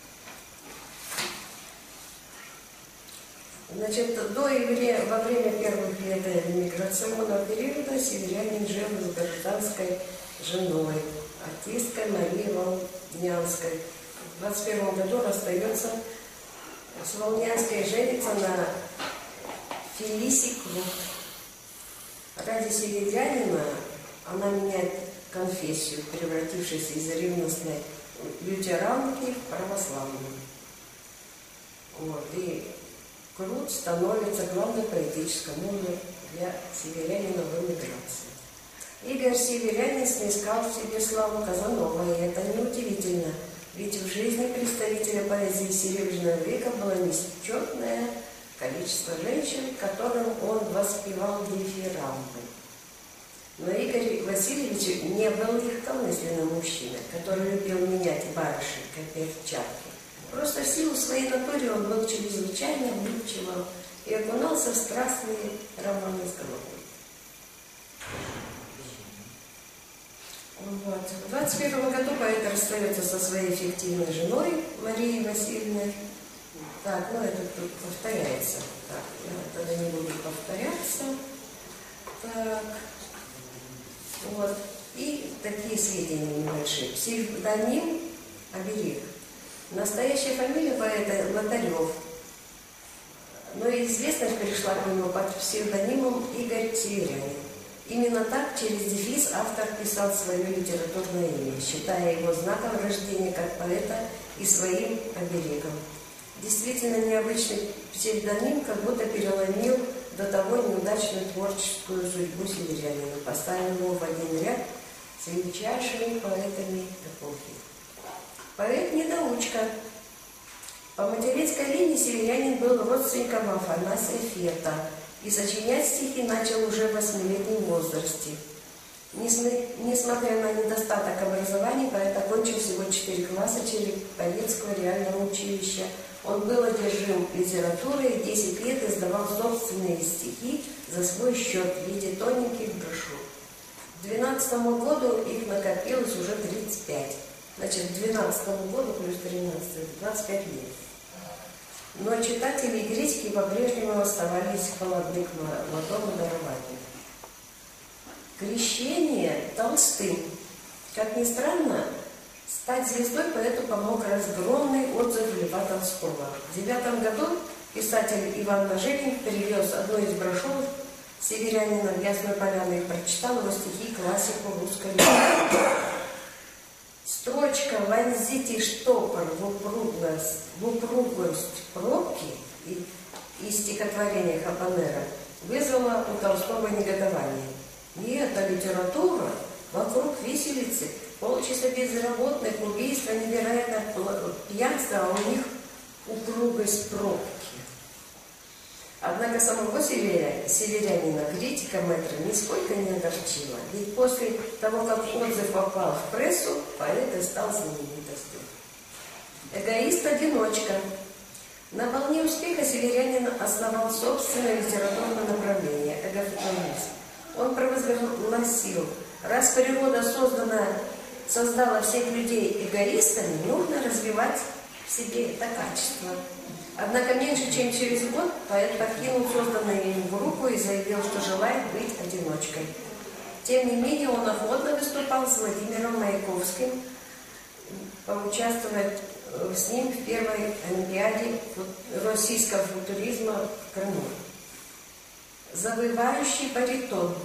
G: Значит, до и вре, во время первых лет миграционного периода северянин жил с гражданской женой, артисткой Марией Волнянской. В двадцать первом году расстается с Волнянской, женится на Фелисе Крут. Ради северянина она меняет конфессию, превратившись из ревностной лютеранки в православную. Вот. И Крут становится главной поэтической музой для северянина в эмиграции. Игорь Северянин снискал в себе славу Казанова, и это неудивительно, ведь в жизни представителя поэзии Серебряного века было несчетное количество женщин, которым он воспевал дифирамбы. Но Игорь Васильевич не был легкомысленным мужчиной, который любил менять барыши, как перчатки. Просто в силу своей натуры он был чрезвычайно влюбчивым и окунался в страстные романы с головой. Вот. В двадцать первом году поэт расстается со своей фиктивной женой Марией Васильевной. Так, ну это тут повторяется. Так, я тогда не буду повторяться. Так, вот. И такие сведения небольшие. Псевдоним Оберег. Настоящая фамилия поэта Лотарев. Но известность перешла к нему под псевдонимом Игорь Северянин. Именно так, через дефис, автор писал свое литературное имя, считая его знаком рождения как поэта и своим оберегом. Действительно необычный псевдоним как будто переломил до того неудачную творческую судьбу северянина, поставил его в один ряд с величайшими поэтами эпохи. Поэт-недоучка. По материнской линии северянин был родственником Афанасия Фета и сочинять стихи начал уже в восьмилетнем возрасте. Несмотря на недостаток образования, поэт окончил всего четыре класса Череповецкого реального училища. Он был одержим литературой и десять лет издавал собственные стихи за свой счет в виде тоненьких брошюр. К двенадцатому году их накопилось уже тридцать пять. Значит, к двенадцатому году плюс тринадцать, двадцать пять лет. Но читатели и критики по-прежнему оставались холодны к молодому дарованию. Крещение Толстым. Как ни странно, стать звездой поэту помог разгромный отзыв Льва Толстого. В девятом году писатель Иван Наженин привез одну из брошюр северянина в Ясную Поляну и прочитал его стихи классику русской литературы. Строчка «Вонзите штопор в упругость, в упругость пробки» и, и стихотворение Хапанера вызвала у Толстого негодование. И эта литература вокруг виселицы, полчаса безработных, убийства, невероятное пьянство, а у них упругость пробки. Однако самого северянина критика мэтра нисколько не огорчила, ведь после того, как отзыв попал в прессу, поэт и стал знаменитостью. Эгоист-одиночка. На волне успеха северянин основал собственное литературное направление – эгофетонизм. Он провозгласил, раз природа создана, создала всех людей эгоистами, нужно развивать в себе это качество. Однако меньше чем через год поэт покинул созданную им группу и заявил, что желает быть одиночкой. Тем не менее, он охотно выступал с Владимиром Маяковским, поучаствовать с ним в первой олимпиаде российского футуризма в Крыму. Завывающий баритон.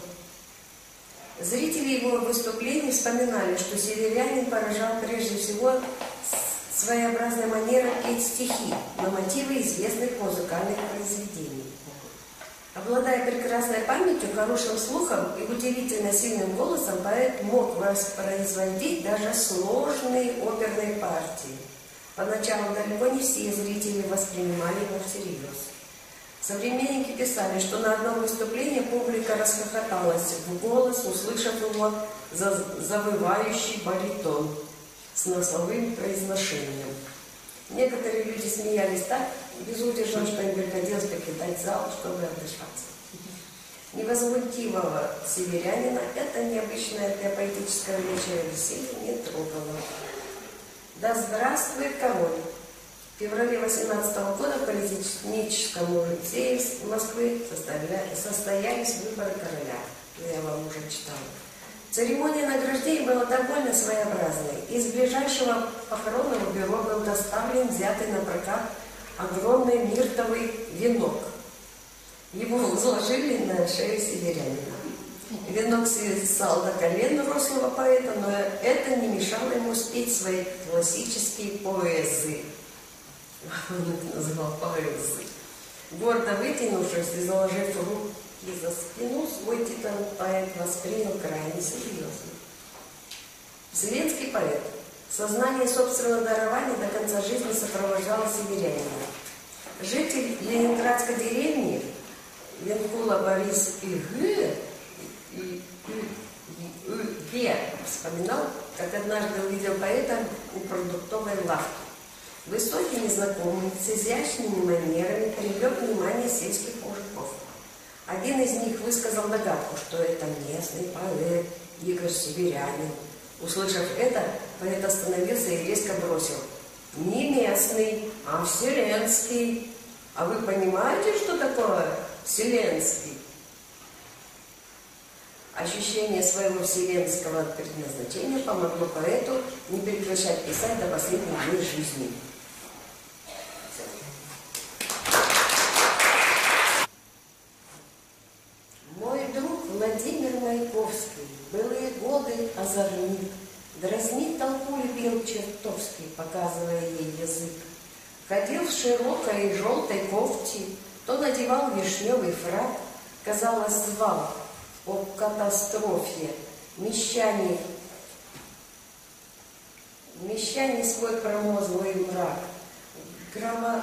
G: Зрители его выступлений вспоминали, что северянин поражал прежде всего своеобразной манерой петь стихи на мотивы известных музыкальных произведений. Обладая прекрасной памятью, хорошим слухом и удивительно сильным голосом, поэт мог воспроизводить даже сложные оперные партии. Поначалу далеко не все зрители воспринимали его всерьез. Современники писали, что на одном выступлении публика расхохоталась в голос, услышав его завывающий баритон с носовым произношением. Некоторые люди смеялись так безудержно, что им приходилось покидать зал, чтобы отдышаться. Невозмутимого северянина это необычное для поэтического вечера веселье не трогало. Да здравствует король! В феврале восемнадцатого года в политехническом музее Москвы состоялись выборы короля. Я вам уже читала. Церемония награждения была довольно своеобразной. Из ближайшего похоронного бюро был доставлен взятый на прокат огромный миртовый венок. Его возложили на шею северянина. Венок свисал до колен рослого поэта, но это не мешало ему спеть свои классические поэзы. Он их называл поэзы. Гордо вытянувшись и заложив руки за спину, свой титул поэт воспринял крайне серьезно. Вселенский поэт. Сознание собственного дарования до конца жизни сопровождало северянина. Житель ленинградской деревни Венкула Борис Игэ вспоминал, как однажды увидел поэта у продуктовой лавки. Высокий незнакомый, с изящными манерами привлек внимание сельских мужиков. Один из них высказал догадку, что это местный поэт Игорь Северянин. Услышав это, поэт остановился и резко бросил: «Не местный, а вселенский. А вы понимаете, что такое вселенский?» Ощущение своего вселенского предназначения помогло поэту не прекращать писать до последних дней жизни. Мой друг Владимир Маяковский, былые годы озорник, дразнить толпу любил чертовски, показывая ей язык. Ходил в широкой желтой кофте, то надевал вишневый фрак, казалось, звал о катастрофе. Мещане, мещане свой промозглый мрак, громо,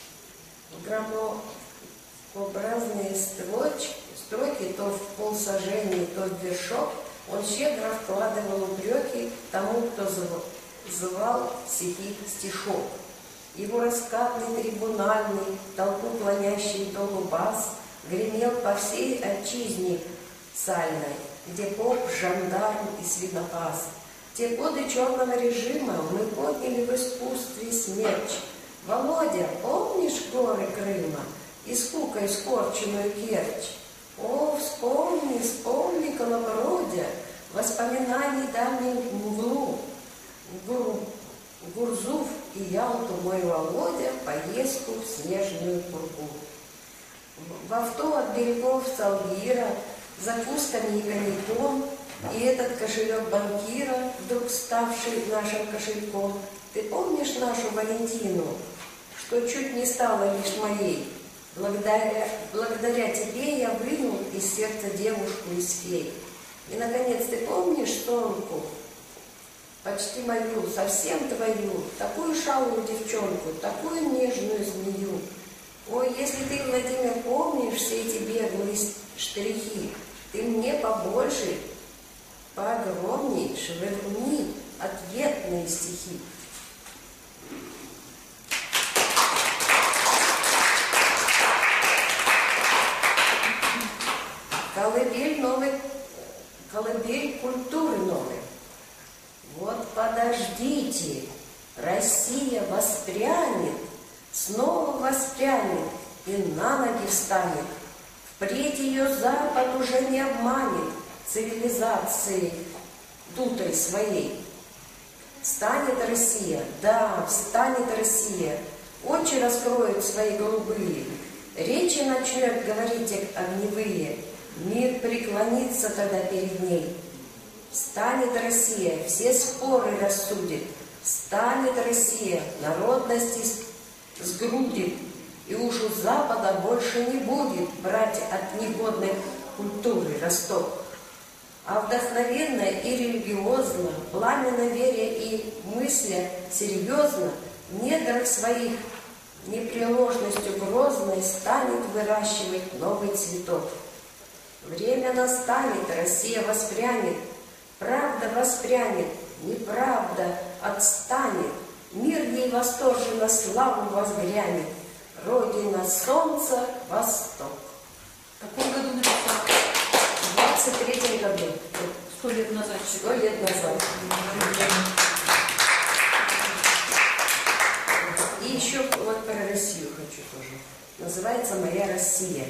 G: громообразные строчки, строки то в полсажения, то в вершок, он щедро вкладывал упреки тому, кто звал сии стишок. Его раскатный трибунальный, толпу клонящий долу бас, гремел по всей отчизне сальной, где поп, жандарм и свинопас. В те годы черного режима мы подняли в искусстве смерч. Володя, помнишь горы Крыма и скукой скорченную Керчь? О, вспомни, вспомни, колобродя, воспоминаний давней мглу. Гур, Гурзуф и Ялту мой Володя, поездку в снежную пургу. В авто от берегов Салгира, закусками и коньяком, и этот кошелек банкира, вдруг ставший нашим кошельком. Ты помнишь нашу Валентину, что чуть не стала лишь моей? Благодаря, благодаря тебе я вынул из сердца девушку из фей. И, наконец, ты помнишь Тонку, почти мою, совсем твою, такую шалую девчонку, такую нежную змею? Ой, если ты, Владимир, помнишь все эти беглые штрихи, ты мне побольше, поогромней швырни ответные стихи. Колыбель новой, колыбель культуры новой. Вот подождите, Россия воспрянет, снова воспрянет и на ноги встанет. Впредь ее Запад уже не обманет цивилизацией дутой своей. Встанет Россия, да, встанет Россия, очи раскроет свои голубые, речи начнет говорить огневые, мир преклонится тогда перед ней. Встанет Россия, все споры рассудит, встанет Россия, народности сгрудит, и уж у Запада больше не будет брать от негодной культуры росток. А вдохновенно и религиозно, пламенно веря и мысля серьезно, в недрах своих непреложностью грозной станет выращивать новый цветок. Время настанет, Россия воспрянет, правда воспрянет, неправда отстанет, мир ей восторженно славу возгрянет, Родина солнца Восток.
F: В каком году написал?
G: В двадцать третьем году.
F: Сто лет назад.
G: Сто лет назад. И еще вот про Россию хочу тоже. Называется «Моя Россия».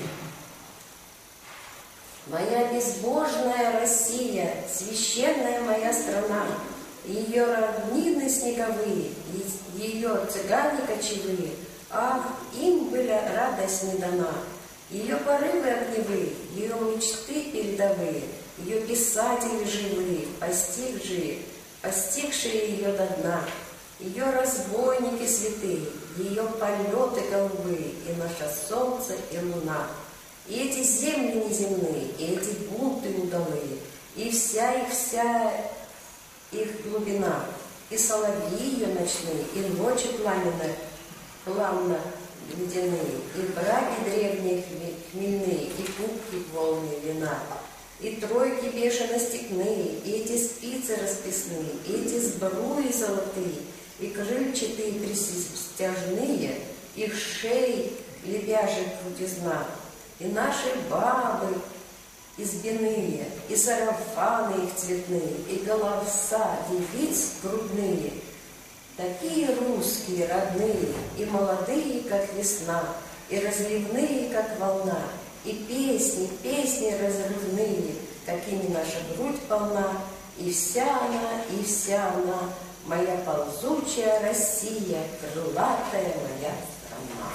G: Моя безбожная Россия, священная моя страна, ее равнины снеговые, ее цыгане кочевые, ах, им была радость не дана. Ее порывы огневые, ее мечты передовые, ее писатели живые, постигшие, постигшие ее до дна, ее разбойники святые, ее полеты голубые, и наше солнце, и луна. И эти земли неземные, и эти бунты удалые, и вся их, вся их глубина, и соловьи ее ночные, и ночи пламенные, пламенно ледяные, и браги древние хмельные, и кубки волны вина, и тройки бешено степные, и эти спицы расписные, и эти сбруи золотые, и крыльчатые пристяжные, их шеи лебяжья крутизна, и наши бабы избиные, и сарафаны их цветные, и голоса девиц грудные, такие русские, родные, и молодые, как весна, и разливные, как волна, и песни, песни разрывные, какими наша грудь полна, и вся она, и вся она, моя ползучая Россия, крылатая моя страна.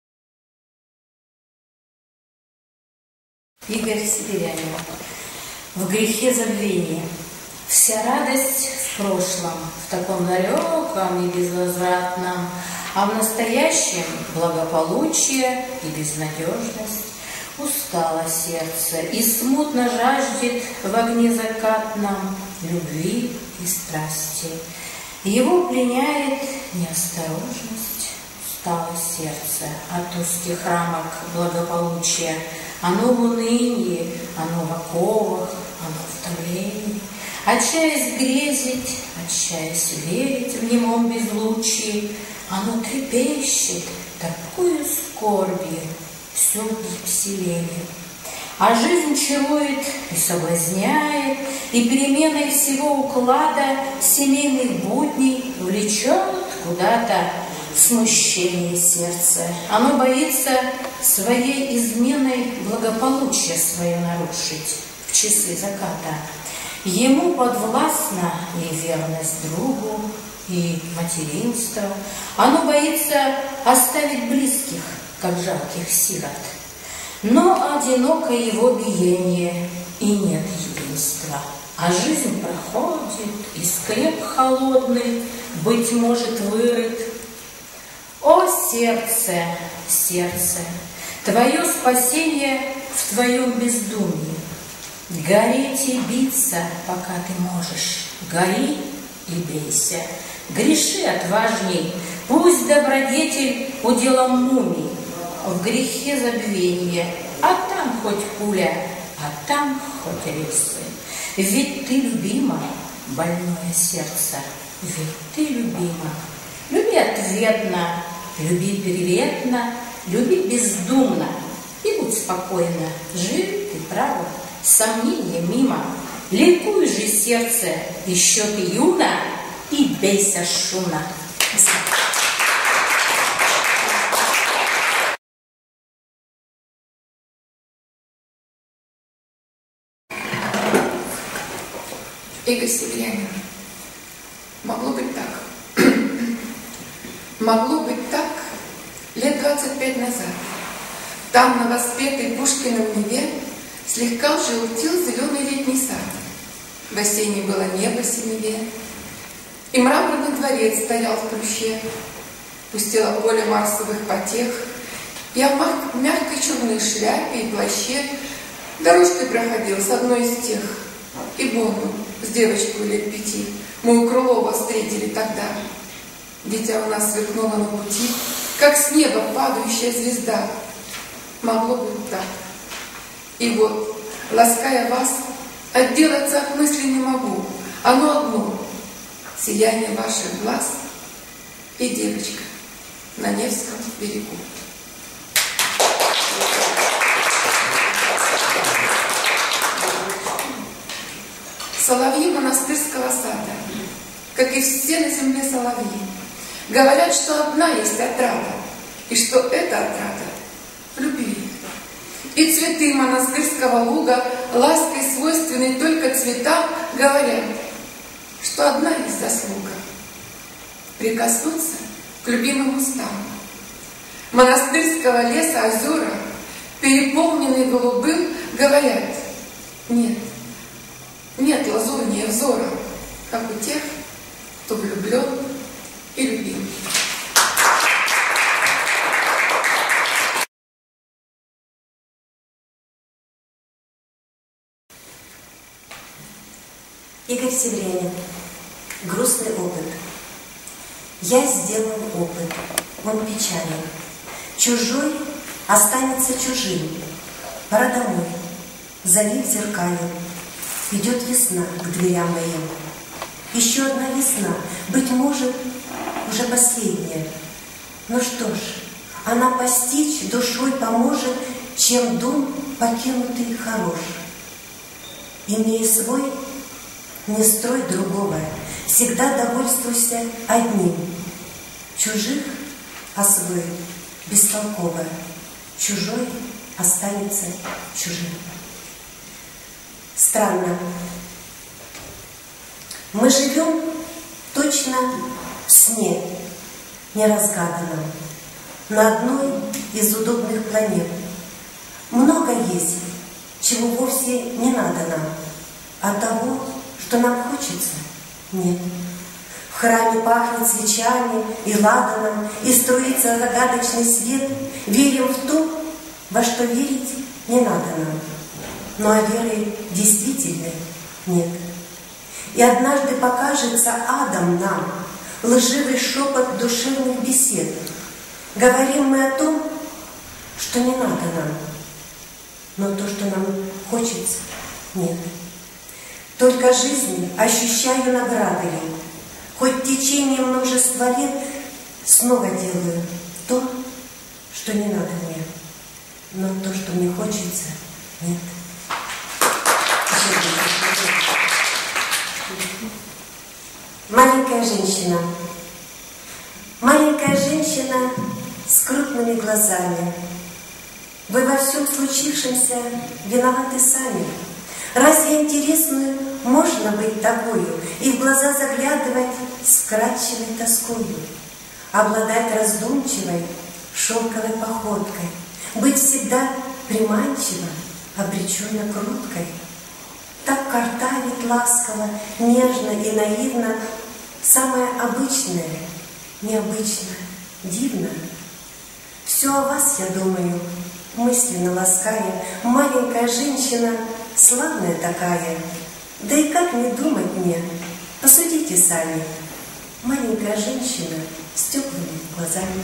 D: Игорь Сибирянин.
F: в грехе забвения. Вся радость в прошлом, в таком далеком и безвозвратном, а в настоящем благополучие и безнадежность. Устало сердце и смутно жаждет в огне закатном любви и страсти. Его пленяет неосторожность, устало сердце от узких рамок благополучия. Оно в унынии, оно в оковах, оно в томлении. Отчаясь грезить, отчаясь верить в немом безлучии, оно трепещет такую скорбью, все гипсилее. А жизнь чарует и соблазняет, и переменой всего уклада семейных будней влечет куда-то смущение сердца. Оно боится своей изменой благополучие свое нарушить в часы заката. Ему подвластна и верность другу, и материнство. Оно боится оставить близких, как жалких сирот. Но одиноко его биение, и нет единства. А жизнь проходит, и скреп холодный, быть может, вырыт. О, сердце, сердце, твое спасение в твоем бездумье. Гореть и биться, пока ты можешь. Гори и бейся. Греши отважней, пусть добродетель уделом мумий. В грехе забвенье, а там хоть пуля, а там хоть рельсы. Ведь ты любима, больное сердце, ведь ты любима. Люби ответно, люби приветно, люби бездумно. И будь спокойна, живи ты право, сомнения мимо. Ликуй же, сердце, еще ты юна, и бейся шумно.
L: Игорь Северянин. Могло быть так. Могло быть так лет двадцать пять назад. Там, на воспетой Пушкиным Неве, слегка желтел зеленый летний сад. В осенней было небо синеве, и мраморный дворец стоял в плюще. Пустело поле марсовых потех. Я в мягкой черной шляпе и плаще дорожкой проходил с одной из тех. И Бонну с девочкой лет пяти мы у Крылова встретили тогда. Дитя у нас сверкнуло на пути, как с неба падающая звезда. Могло быть так. И вот, лаская вас, отделаться от мысли не могу. Оно одно — сияние ваших глаз и девочка на Невском берегу. Соловьи монастырского сада, как и все на земле соловьи, говорят, что одна есть отрада, и что эта отрада в любви. И цветы монастырского луга, лаской свойственной только цветам, говорят, что одна есть заслуга — прикоснуться к любимым устам. Монастырского леса озера, переполненные голубым, говорят, нет, нет лазурнее взора, как у тех, кто влюблен и любим.
M: Игорь Северянин. Грустный опыт. Я сделал опыт, он печален. Чужой останется чужим. Пора домой, залив зеркален. Идет весна к дверям моим. Еще одна весна, быть может, уже последняя. Ну что ж, она постичь душой поможет, чем дом покинутый хорош. Имея свой, не строй другого, всегда довольствуйся одним. Чужих, а свой бестолково, чужой останется чужим. Странно. Мы живем точно в сне, неразгаданном, на одной из удобных планет. Много есть, чего вовсе не надо нам. А того, что нам хочется, нет. В храме пахнет свечами и ладаном, и струится загадочный свет. Верим в то, во что верить не надо нам. Но а веры действительной нет. И однажды покажется адом нам лживый шепот душевных бесед. Говорим мы о том, что не надо нам, но то, что нам хочется, нет. Только жизнь ощущаю наградой, хоть в течение множества лет снова делаю то, что не надо мне, но то, что мне хочется, нет. Маленькая женщина. Маленькая женщина с крупными глазами. Вы во всем случившемся виноваты сами. Разве интересную можно быть такую и в глаза заглядывать с вкрадчивой тоскою, обладать раздумчивой шелковой походкой, быть всегда приманчиво, обреченно круткой? Так картавит ласково, нежно и наивно самое обычное, необычно, дивно. Все о вас, я думаю, мысленно лаская, маленькая женщина, славная такая. Да и как не думать мне, посудите сами, маленькая женщина с теплыми глазами.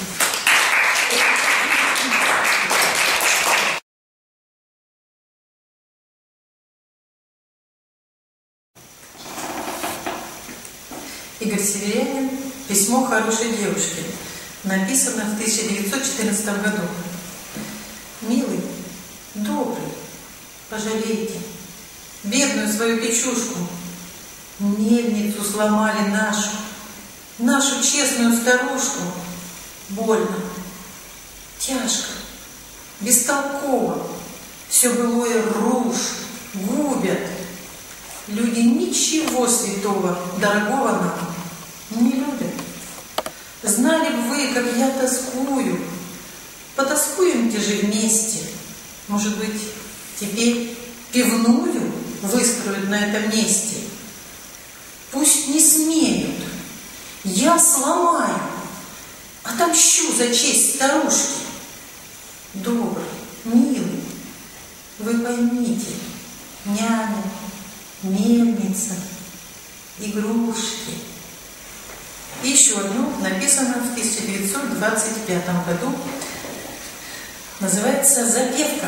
D: Игорь Северянин. Письмо хорошей девушке. Написано в тысяча девятьсот четырнадцатом году. Милый, добрый, пожалейте бедную свою печушку. Мельницу сломали нашу, нашу честную старушку. Больно, тяжко, бестолково. Все былое рушь, губят. Люди ничего святого, дорогого нам не любят. Знали бы вы, как я тоскую, потоскуемте же вместе. Может быть, теперь пивную выстроят на этом месте. Пусть не смеют, я сломаю, отомщу за честь старушки. Добрый, милый, вы поймите, няня, мельница, игрушки. И еще одну, написано в тысяча девятьсот двадцать пятом году, называется «Запевка».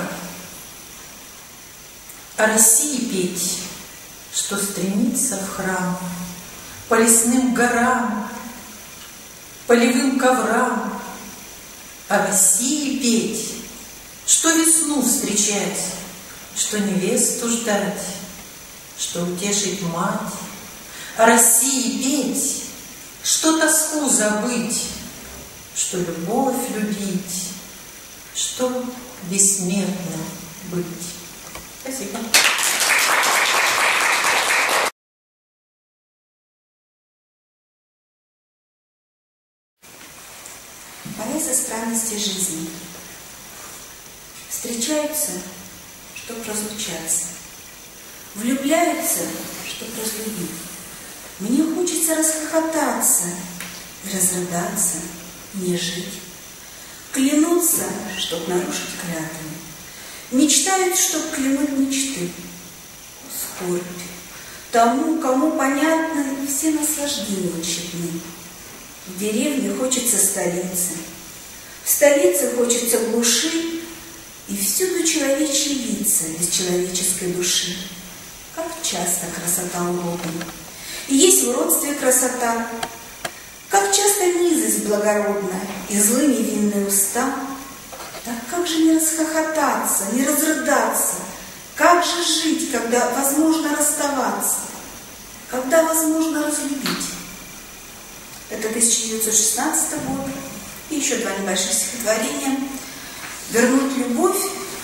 D: О России петь, что стремится в храм, по лесным горам, полевым коврам. О России петь, что весну встречать, что невесту ждать, что утешить мать. О России петь, что тоску забыть, что любовь любить, что бессмертно быть. Спасибо.
J: Поэзия странностей жизни. Встречаются, чтоб разлучаться. Влюбляются, чтоб разлюбить. Мне хочется расхохотаться и разрыдаться, не жить. Клянутся, чтоб нарушить клятвы. Мечтают, чтоб клянуть мечты. Скорбь тому, кому понятны все наслаждения тщетны. В деревне хочется столицы, в столице хочется глуши, и всюду человечьи лица без человеческой души. Как часто красота уродна, и есть в уродстве красота. Как часто низость благородна и злы невинные уста. Так как же не расхохотаться, не разрыдаться? Как же жить, когда возможно расставаться? Когда возможно разлюбить? Это тысяча девятьсот шестнадцатый год. И еще два небольших стихотворения. «Вернуть любовь»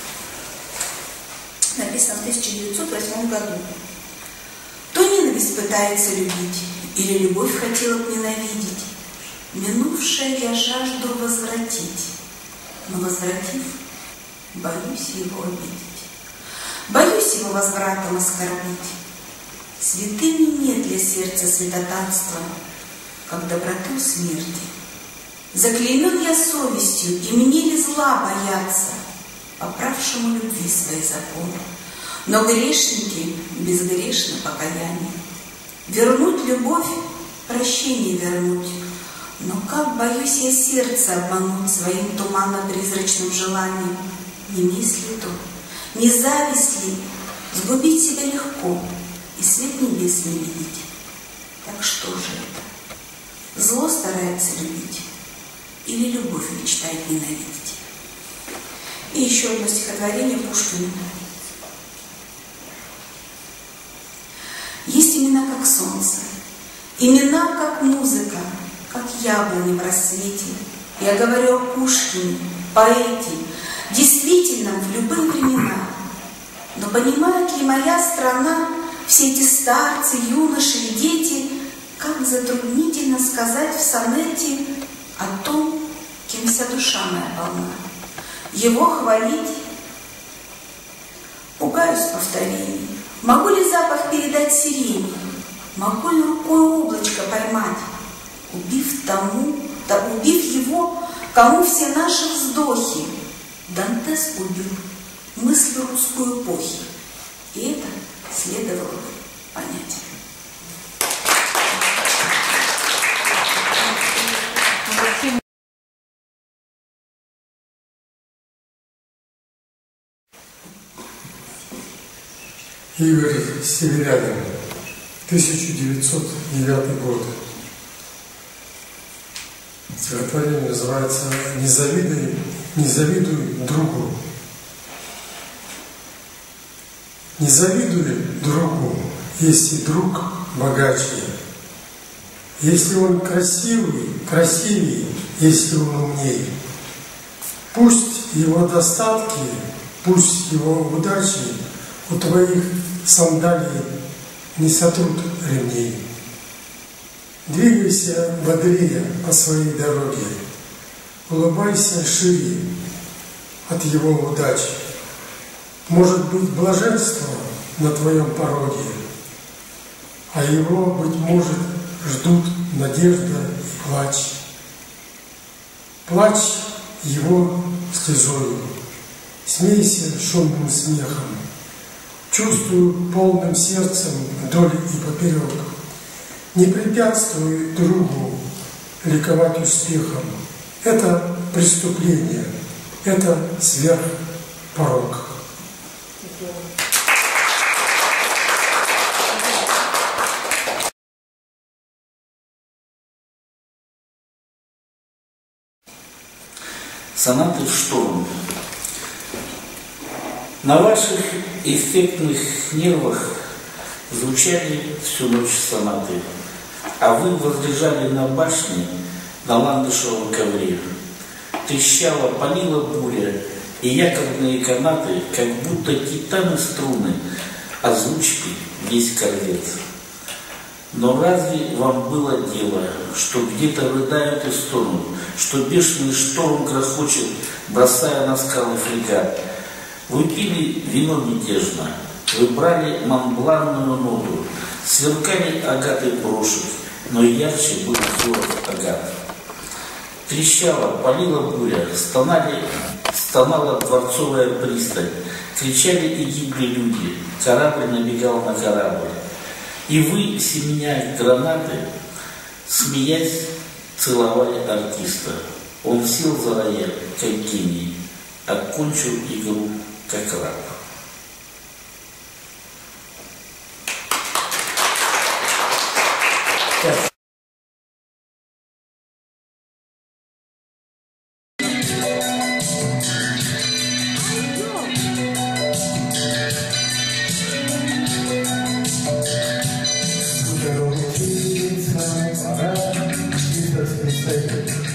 J: написано в тысяча девятьсот восьмом году. То ненависть пытается любить, или любовь хотела б ненавидеть. Минувшее я жажду возвратить, но возвратив, боюсь его обидеть. Боюсь его возвратом оскорбить. Святыми нет для сердца святотатства, как доброту смерти. Заклеймен я совестью, и мне ли зла бояться, поправшему любви свои законы. Но грешники безгрешно покаяние. Вернуть любовь, прощение вернуть. Но как боюсь я сердце обмануть своим туманно-призрачным желанием. Не месть ли то, не зависть ли, сгубить себя легко и свет небес не видеть. Так что же это? Зло старается любить или любовь мечтает ненавидеть? И еще одно стихотворение Пушкина. Есть имена, как солнце, имена, как музыка, как яблони в рассвете. Я говорю о Пушкине, поэте, действительном в любые времена. Но понимает ли моя страна, все эти старцы, юноши и дети, как затруднительно сказать в сонете о том, кем вся душа моя полна? Его хвалить? Пугаюсь повторений. Могу ли запах передать сирени? Могу ли рукой облачко поймать? Убив тому, да, убив его, кому все наши вздохи Дантес убил мысль русской эпохи. И это следовало бы понять.
C: Игорь Северянин, тысяча девятьсот девятый год. Стихотворение называется «Не завидуй, не завидуй другу». Не завидуй другу, если друг богаче, если он красивый, красивее, если он умнее. Пусть его достатки, пусть его удачи у твоих сандалий не сотрут ремней. Двигайся бодрее по своей дороге, улыбайся шире от его удачи. Может быть, блаженство на твоем пороге, а его, быть может, ждут надежда и плач. Плачь его слезою, смейся шумным смехом, чувствую полным сердцем вдоль и поперек. Не препятствуй другу ликовать успехом. Это преступление, это сверхпорок.
B: Сонаты в шторм. На ваших эффектных нервах звучали всю ночь сонаты, а вы возлежали на башне на ландышевом ковре. Трещала, палила буря, и якорные канаты, как будто титаны струны, озвучили весь корвет. Но разве вам было дело, что где-то рыдают и стонут, что бешеный шторм грохочет, бросая на скалы фрегат? Вы пили вино мятежно, вы брали монбланную ноту, сверкали агаты брошек, но ярче был взор агат. Трещала, палила буря, стонали, стонала дворцовая пристань, кричали и гибли люди, корабль набегал на корабль. И вы, семеня гранаты, смеясь, целовали артиста. Он сел за рояль, как гений, окончил игру, как раб.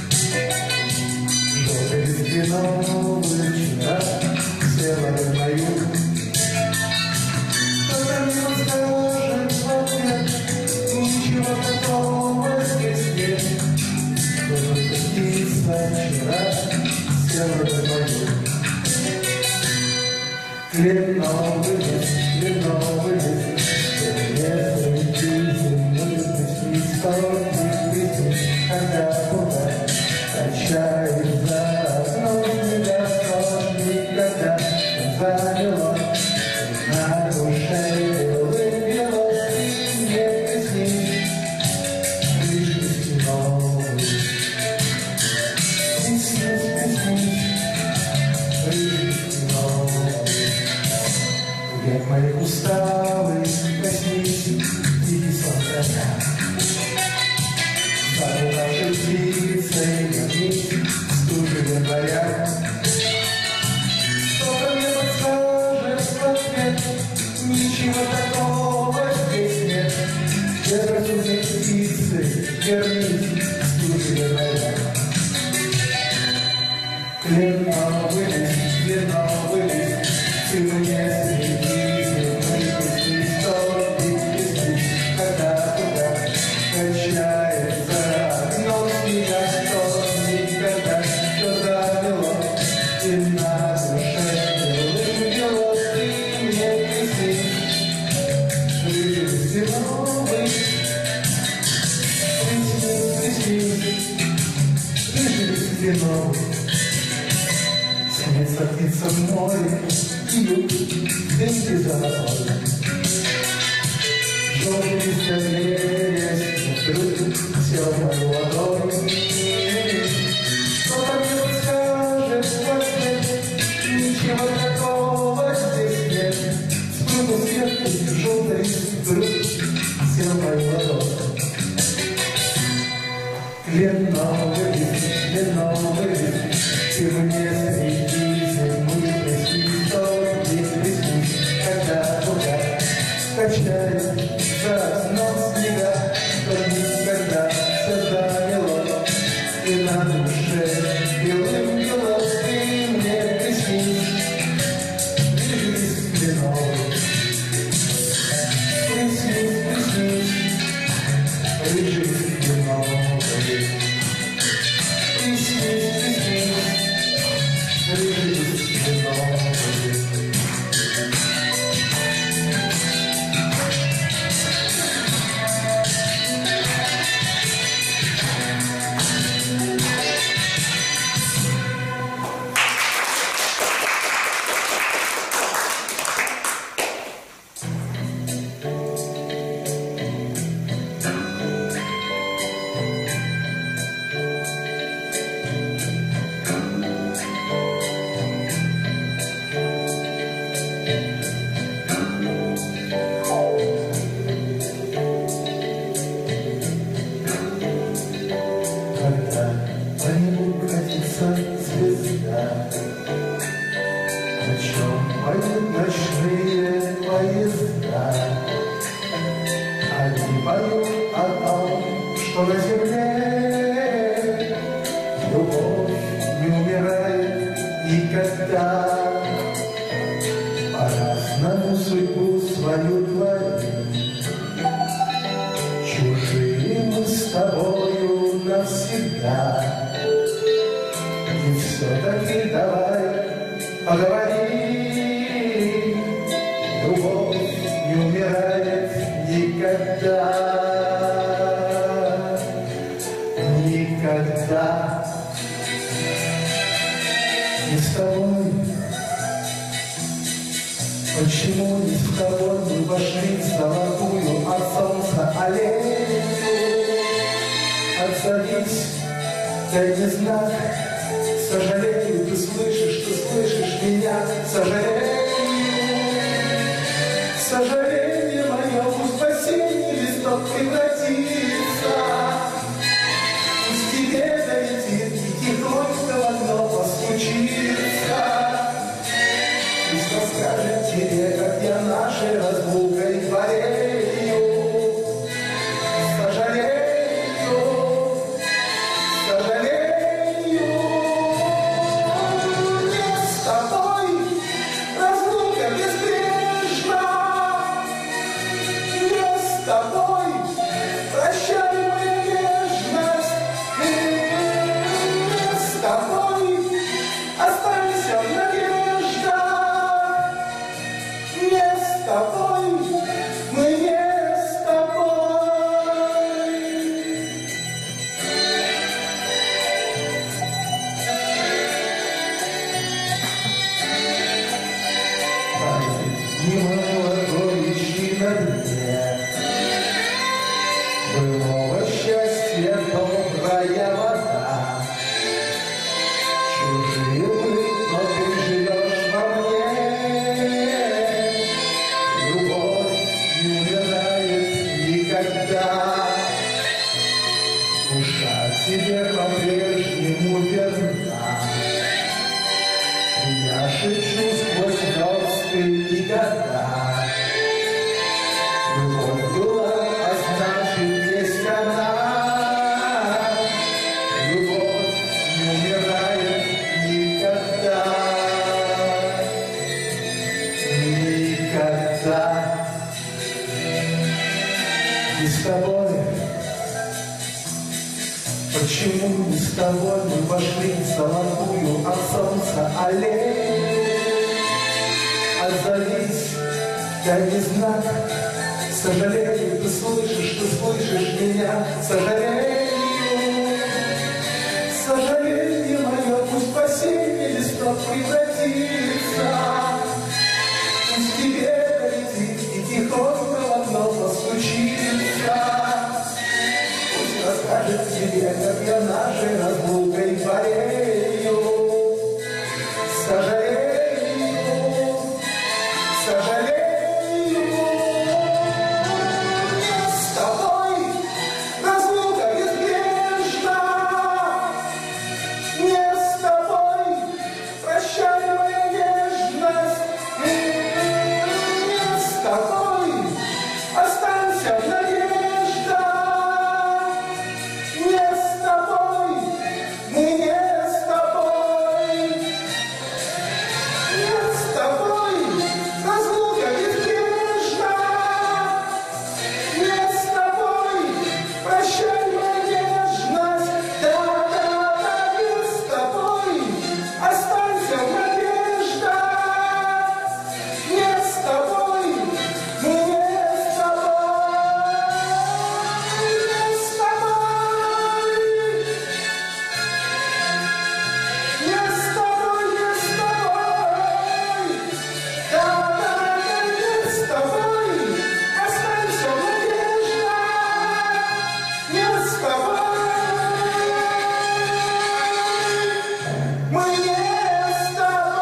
A: Добрый вино, вчера, села на
N: безрассудной птицы, вернись, стужи моя. Клено вылез, клено вылез, ты мне среди земных песней, сто песни, когда туда качается окно снега, что никогда все замело, и на душе белым бело, ты мне приснись, приснись новый, приснись, приснись, приснись новый. Снится птица в море, пьют дымки золотой. Желтый листья грязь, вдруг сел мою ладонь. Кто-то мне подскажет в ответ, ничего такого здесь нет. Спрыгнул сверху желтый лист, вдруг сел мою ладонь. Кленовый лист, кленовый лист, ты мне среди зимы приснись, что не приснись, когда туда качает за окном снега, что никогда все замело, и на душе белым бело, ты мне приснись, приснись, кленовый, приснись, приснись, приснись, кленовый, приснись, приснись. Любовь была, а значит, тобой? Почему не с тобой мы вошли в золотую от солнца аллею? Отзовись, дай мне знак. Сожалею, ты слышишь, ты слышишь меня. Сожалею, сожаление мое, пусть в осенний листок превратится. Пусть тебе долетит и тихонько в окно постучится. Пусть расскажет тебе, как я нашей разлукой болею. Сожалею, сожалею. С тобой разлука неизбежна. Не с тобой прощай моя нежность. Не с тобой останься в надеждах. Не с тобой, мы не с тобой. Не с тобой разлука неизбежна. Не с тобой прощай моя нежность. Да-да-да, не с тобой останься в надеждах. Не с тобой, мы не с тобой. Не с тобой. Не с тобой, не с тобой. Да-да-да, не с тобой останься в надеждах. Не с тобой, мы не с тобой.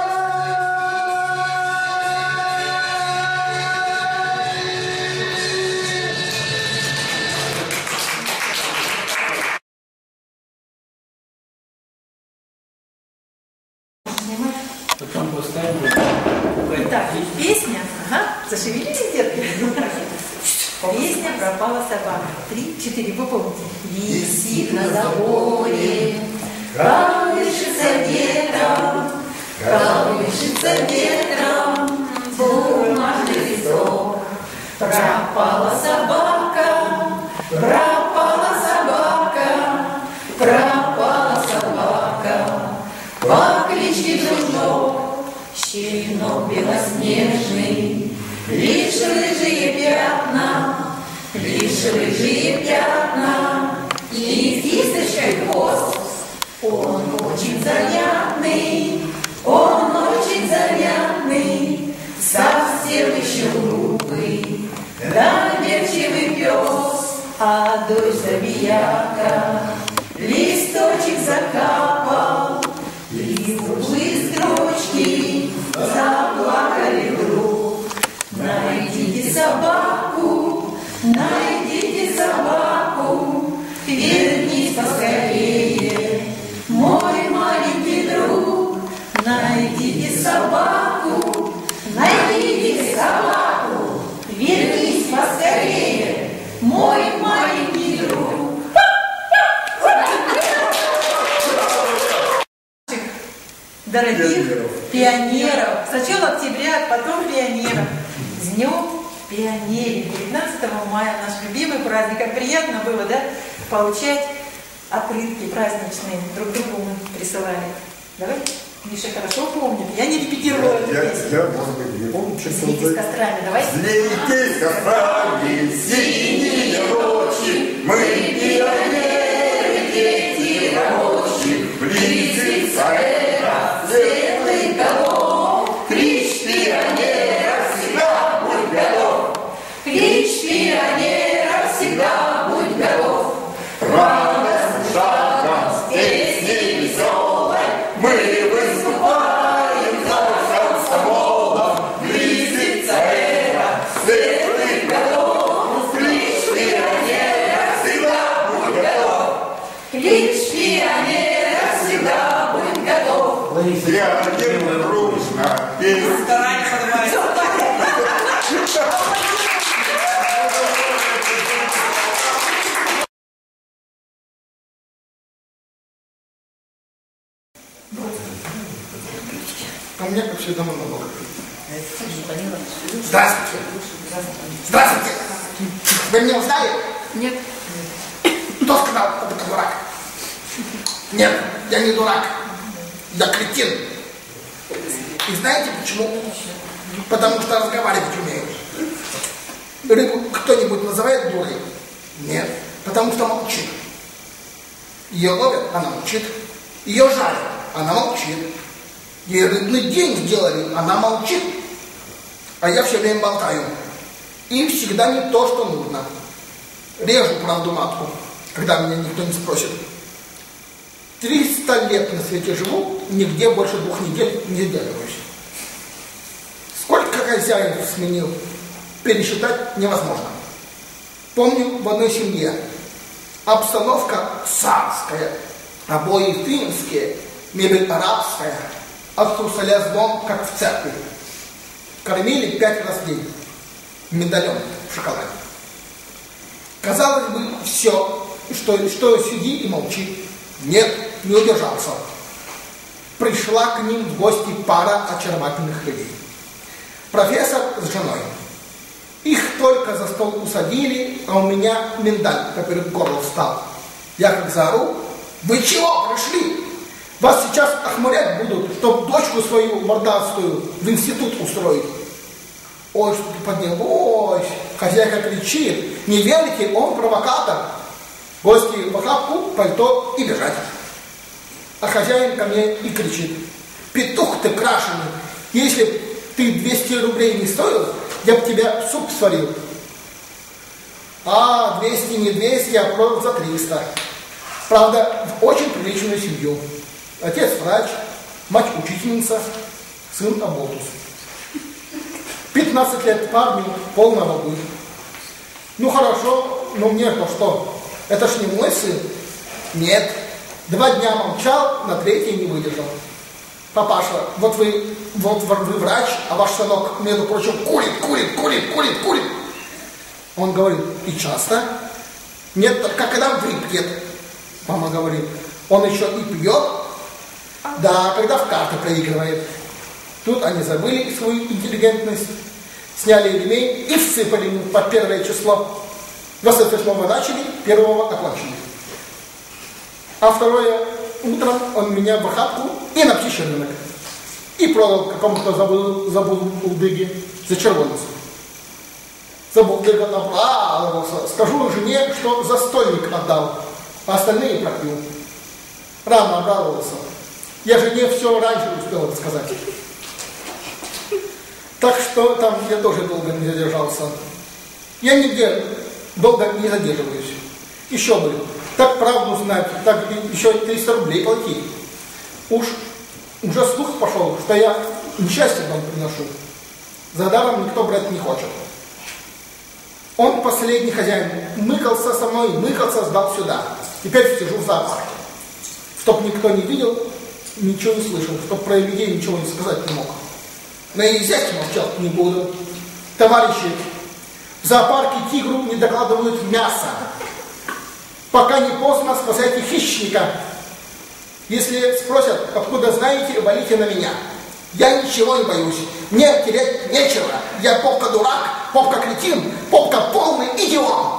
B: Потом поставим.
D: Итак, песня, ага, зашевелились, детки? Песня «Пропала собака». Три, четыре, вы помните? Висит на заборе, колышется ветром, колышется ветром бумажный листок. Пропала собака, пропала собака, пропала собака по кличке Дружок. Щенок белоснежный, лишь рыжие пятна, лишь рыжие пятна и кисточкой хвост. Он очень занятный, он очень занятный, совсем еще глупый, доверчивый пес. А дочь забияка листочек закапал, и куклы строчки заплакали вдруг. Найдите собаку, найдите собаку, вернись поскорее, мой маленький друг. Найдите собаку, найдите собаку, вернись поскорее, мой маленький друг. Дорогих пионеров. Сначала октября, потом пионеров. С днем пионерии. девятнадцатого мая наш любимый праздник. Как приятно было, да, получать открытки праздничные. Друг другу мы присылали. Давай, Миша хорошо помнит. Я не репетировала эту
I: Я,
D: песню.
I: я, может быть, не помню, что
D: Злите с кострами, давай.
I: Злите с кострами, синие ночи, мы пионеры, дети рабочие, близится эра светлых голов. Клич пионера всегда будь готов, клич пионера всегда будь готов. Радостным шагом с песней веселой мы выступаем за комсомолом. Близится эра светлых годов, клич пионера всегда будь готов, клич пионера всегда будь готов. Пионеры дружно и старание поднимается.
N: А у меня, как всегда, монолог. Здравствуйте. Здравствуйте. Вы меня узнали?
L: Нет.
E: Кто сказал, что ты дурак? Нет, я не дурак. Я кретин. И знаете почему? Потому что разговаривать умею. Рыбу кто-нибудь называет дурой? Нет. Потому что молчит. Ее ловят, она молчит. Ее жарят, она молчит. Ей рыбный день сделали, она молчит. А я все время болтаю. И всегда не то, что нужно. Режу, правду, матку, когда меня никто не спросит. Триста лет на свете живу, нигде больше двух недель не задерживаюсь. Сколько хозяев сменил, пересчитать невозможно. Помню в одной семье. Обстановка царская, обои финские, мебель арабская, отсутствие звон, как в церкви. Кормили пять раз в день. Медальон в шоколаде. Казалось бы, все, что, что сиди и молчи. Нет, не удержался. Пришла к ним в гости пара очаровательных людей. Профессор с женой. Их только за стол усадили, а у меня миндаль поперек горла встал. Я как заору: вы чего пришли? Вас сейчас охмурять будут, чтобы дочку свою мордастую в институт устроить. Ой, что ты поднялось, хозяйка кричит: не верите, он провокатор. Гости в охапку, пальто и бежать. А хозяин ко мне и кричит: петух ты крашеный, если б ты двести рублей не стоил, я бы тебя суп сварил. А, двести не двести, а продал за триста. Правда, в очень приличную семью. Отец врач, мать учительница, сын оболтус. пятнадцать лет парню, полного работы. Ну хорошо, но мне-то что? Это ж не мой сын. Нет. Два дня молчал, на третий не выдержал. Папаша, вот вы, вот вы врач, а ваш сынок, между прочим, курит, курит, курит, курит, курит. Он говорит: и часто? Нет, только когда выпьет. Мама говорит: он еще и пьет? Да, когда в карты проигрывает. Тут они забыли свою интеллигентность, сняли ремень и всыпали ему по первое число. двадцать восьмого начали, первого окончили. А второе утром он меня в охапку и на птичий рынок. И продал какому-то забулдыге за червонец. Забулдыга набрался. Скажу жене, что застольник отдал, а остальные пропил. Рано обрадовался. Я жене все раньше успел рассказать. Так что там я тоже долго не задержался. Я нигде долго не задерживаюсь. Еще бы. Так правду знать, так еще триста рублей платить. Уж уже слух пошел, что я несчастье вам приношу. За даром никто брать не хочет. Он последний хозяин. Мыкался со мной, мыкался, сдал сюда. Теперь сижу в зоопарке. Чтоб никто не видел, ничего не слышал. Чтоб про людей ничего не сказать не мог. Но и зять молчать не буду. Товарищи, в зоопарке тигру не докладывают мясо. Пока не поздно, спасайте хищника. Если спросят, откуда знаете, валите на меня. Я ничего не боюсь. Мне терять нечего. Я попка дурак, попка кретин, попка полный идиот.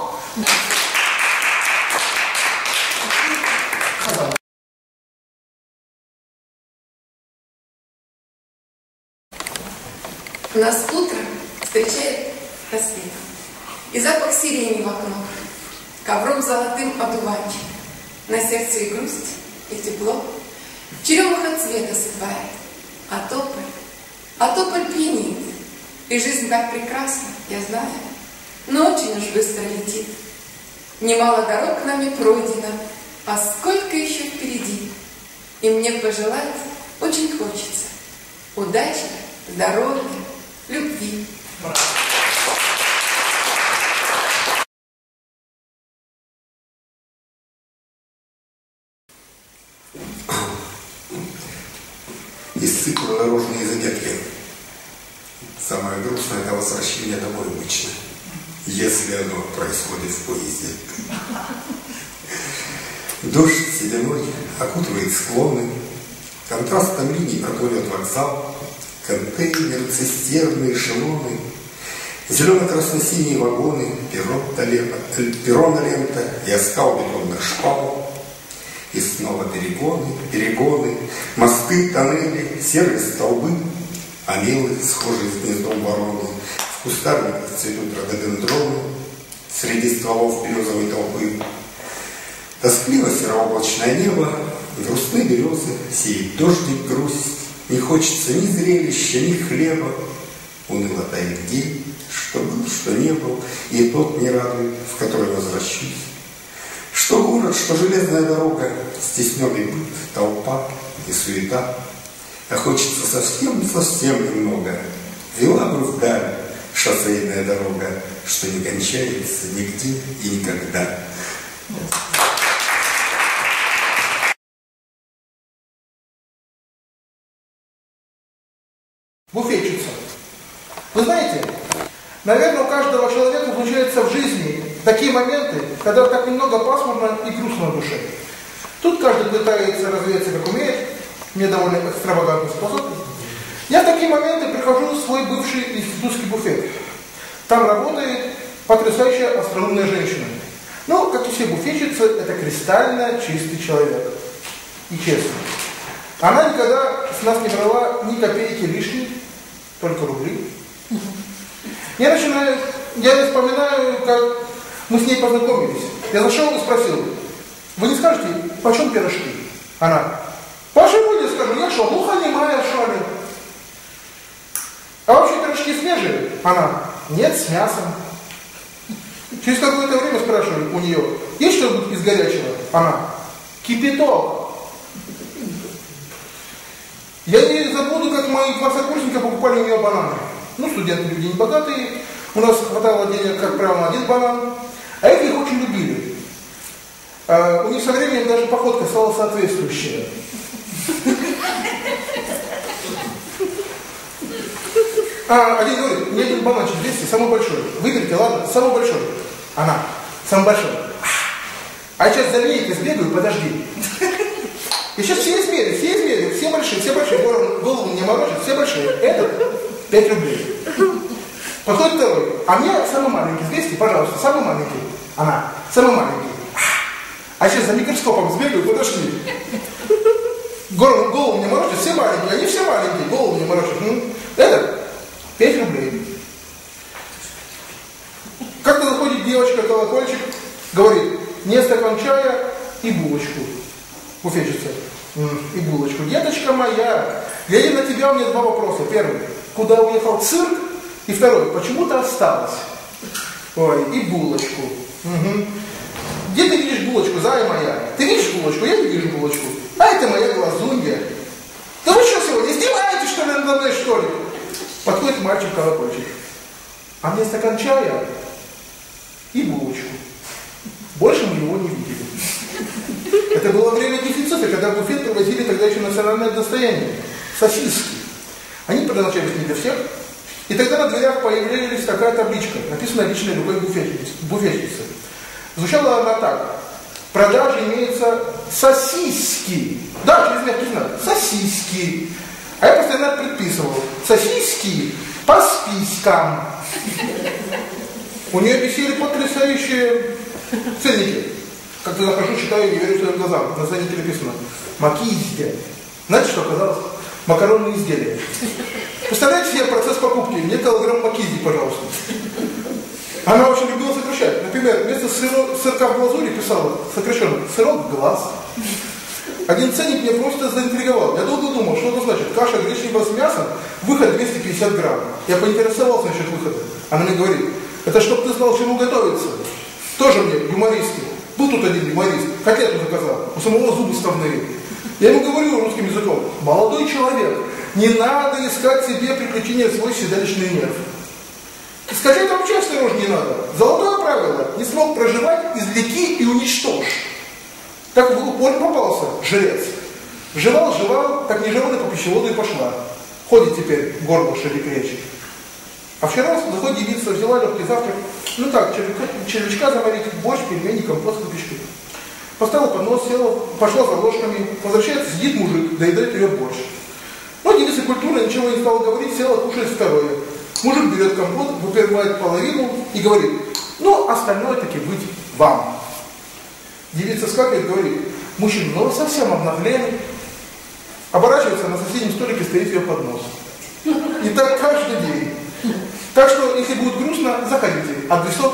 L: Нас утро встречает рассвет. И запах сирени в окно, ковром золотым одуванчик. На сердце и грусть, и тепло. Черемуха цвета сыпает, а тополь, а тополь пьянит. И жизнь так прекрасна, я знаю, но очень уж быстро летит. Немало дорог нами пройдено, а сколько еще впереди. И мне пожелать очень хочется удачи, здоровья, любви.
I: Из цикла «Дорожные заметки». Самое грустное — это возвращение домой обычно, если оно происходит в поезде. Дождь сединой окутывает склоны, контрастом линий проплывет вокзал, контейнеры, цистерны, эшелоны. Зелено-красно-синие вагоны, перрона лента и оскал бетонных шпал. И снова перегоны, перегоны, мосты, тоннели, серые столбы, амелы, схожие с гнездом вороны. В кустарниках цветут рододендроны среди стволов березовой толпы. Тоскливо серооблачное небо, грустные березы, сеет дождик грусть. Не хочется ни зрелища, ни хлеба. Уныло тает день, что был, что не был, и тот не радует, в который возвращусь. Что город, что железная дорога, стесненный быт, толпа и суета. А хочется совсем-совсем немного. Вела бы вдаль шоссейная дорога, что не кончается нигде и никогда.
E: Буфетчица. Вы знаете, наверное, у каждого человека случаются в жизни такие моменты, когда так немного пасмурно и грустно на душе. Тут каждый пытается развеяться как умеет, мне довольно экстравагантный способ. Я в такие моменты прихожу в свой бывший институтский буфет. Там работает потрясающая остроумная женщина. Ну, как и все буфетчицы, это кристально чистый человек. И честно. Она никогда с нас не брала ни копейки лишней, только рубли. Я начинаю, я вспоминаю, как мы с ней познакомились. Я зашел и спросил: вы не скажете, почем пирожки? Она: почему не скажу? Я что, глухонемая, что ли? А вообще пирожки свежие? Она: нет, с мясом. Через какое-то время спрашиваю у нее: есть что-нибудь из горячего? Она: кипяток. Я не забуду, как мои классокурсники покупали у нее бананы. Ну, студенты люди не богатые, у нас хватало денег, как правило, на один банан, а эти их очень любили. А у них со временем даже походка стала соответствующая. А один говорит: мне один бананчик двести, самый большой. Выберите, ладно, самый большой. Она: самый большой. А сейчас за линейкой сбегаю, подожди. И сейчас все измерят, все измерят, все большие, все большие, голову, голову не морочат, все большие. Этот пять рублей. Подходит второй: а мне самый маленький, двести, пожалуйста, самый маленький. Она: самый маленький. А сейчас за микроскопом сбегаю, подожди. Голову, голову не морочат, все маленькие, они все маленькие, голову не морочат. Этот пять рублей. Как-то заходит девочка-колокольчик, говорит: мне стакан чая и булочку. Буфетчица: и булочку. Деточка моя, глядя на тебя, у меня два вопроса. Первый: куда уехал цирк? И второй: почему-то осталось. Ой, и булочку. Угу. Где ты видишь булочку, зая моя? Ты видишь булочку? Я не вижу булочку. А это моя глазунья. Да вы что сегодня, издеваетесь, что ли, надо мной, что ли? Подходит мальчик-колокольчик: а мне стакан чая и булочку. Больше мы его не видели. Это было время дефицита, когда в буфет привозили тогда еще национальное достояние – сосиски. Они предназначались не для всех. И тогда на дверях появилась такая табличка, написанная личной рукой буфетчицы. Звучала она так: в продаже имеются сосиски. Да, через мягкий знак. Сосиски. А я постоянно предписывал: сосиски по спискам. У нее висели потрясающие ценники. Как-то захожу, читаю, не верю своим глазам. На ценнике написано: макизде. Знаете, что оказалось? Макаронные изделия. Представляете себе процесс покупки? Мне килограмм макизди, пожалуйста. Она очень любила сокращать. Например, вместо сыро, сырка в глазури писала сокращенно: сырок в глаз. Один ценник меня просто заинтриговал. Я долго думал, что это значит. Каша гречневая с мясом, выход двести пятьдесят грамм. Я поинтересовался насчет выхода. Она мне говорит: это чтоб ты знал, чему готовиться. Тоже мне юмористы. Был тут один юморист, котлету заказал, у самого зубы вставные. Я ему говорю русским языком: молодой человек, не надо искать себе приключения в свой седалищный нерв. Скажи, это вообще осторожнее не надо. Золотое правило: не смог проживать, извлеки и уничтожь. Так в упор попался жрец. Жевал, жевал, так нежеванно по пищеводу и пошла. Ходит теперь горло шире плечи. А вчера заходит девица, взяла легкий завтрак. Ну так, червячка заварить, борщ, пельмени, компот, выпечку. Поставила поднос, села, пошла за ложками. Возвращается, сидит мужик, доедает ее борщ. Ну, девица культурно, ничего не стала говорить, села, кушает второе. Мужик берет компот, выпивает половину и говорит, ну, остальное таки быть вам. Девица скакает и говорит, мужчина, ну вы совсем обнаглели. Оборачивается, на соседнем столике стоит ее поднос. И так каждый день. Так что, если будет грустно, заходите. Адресован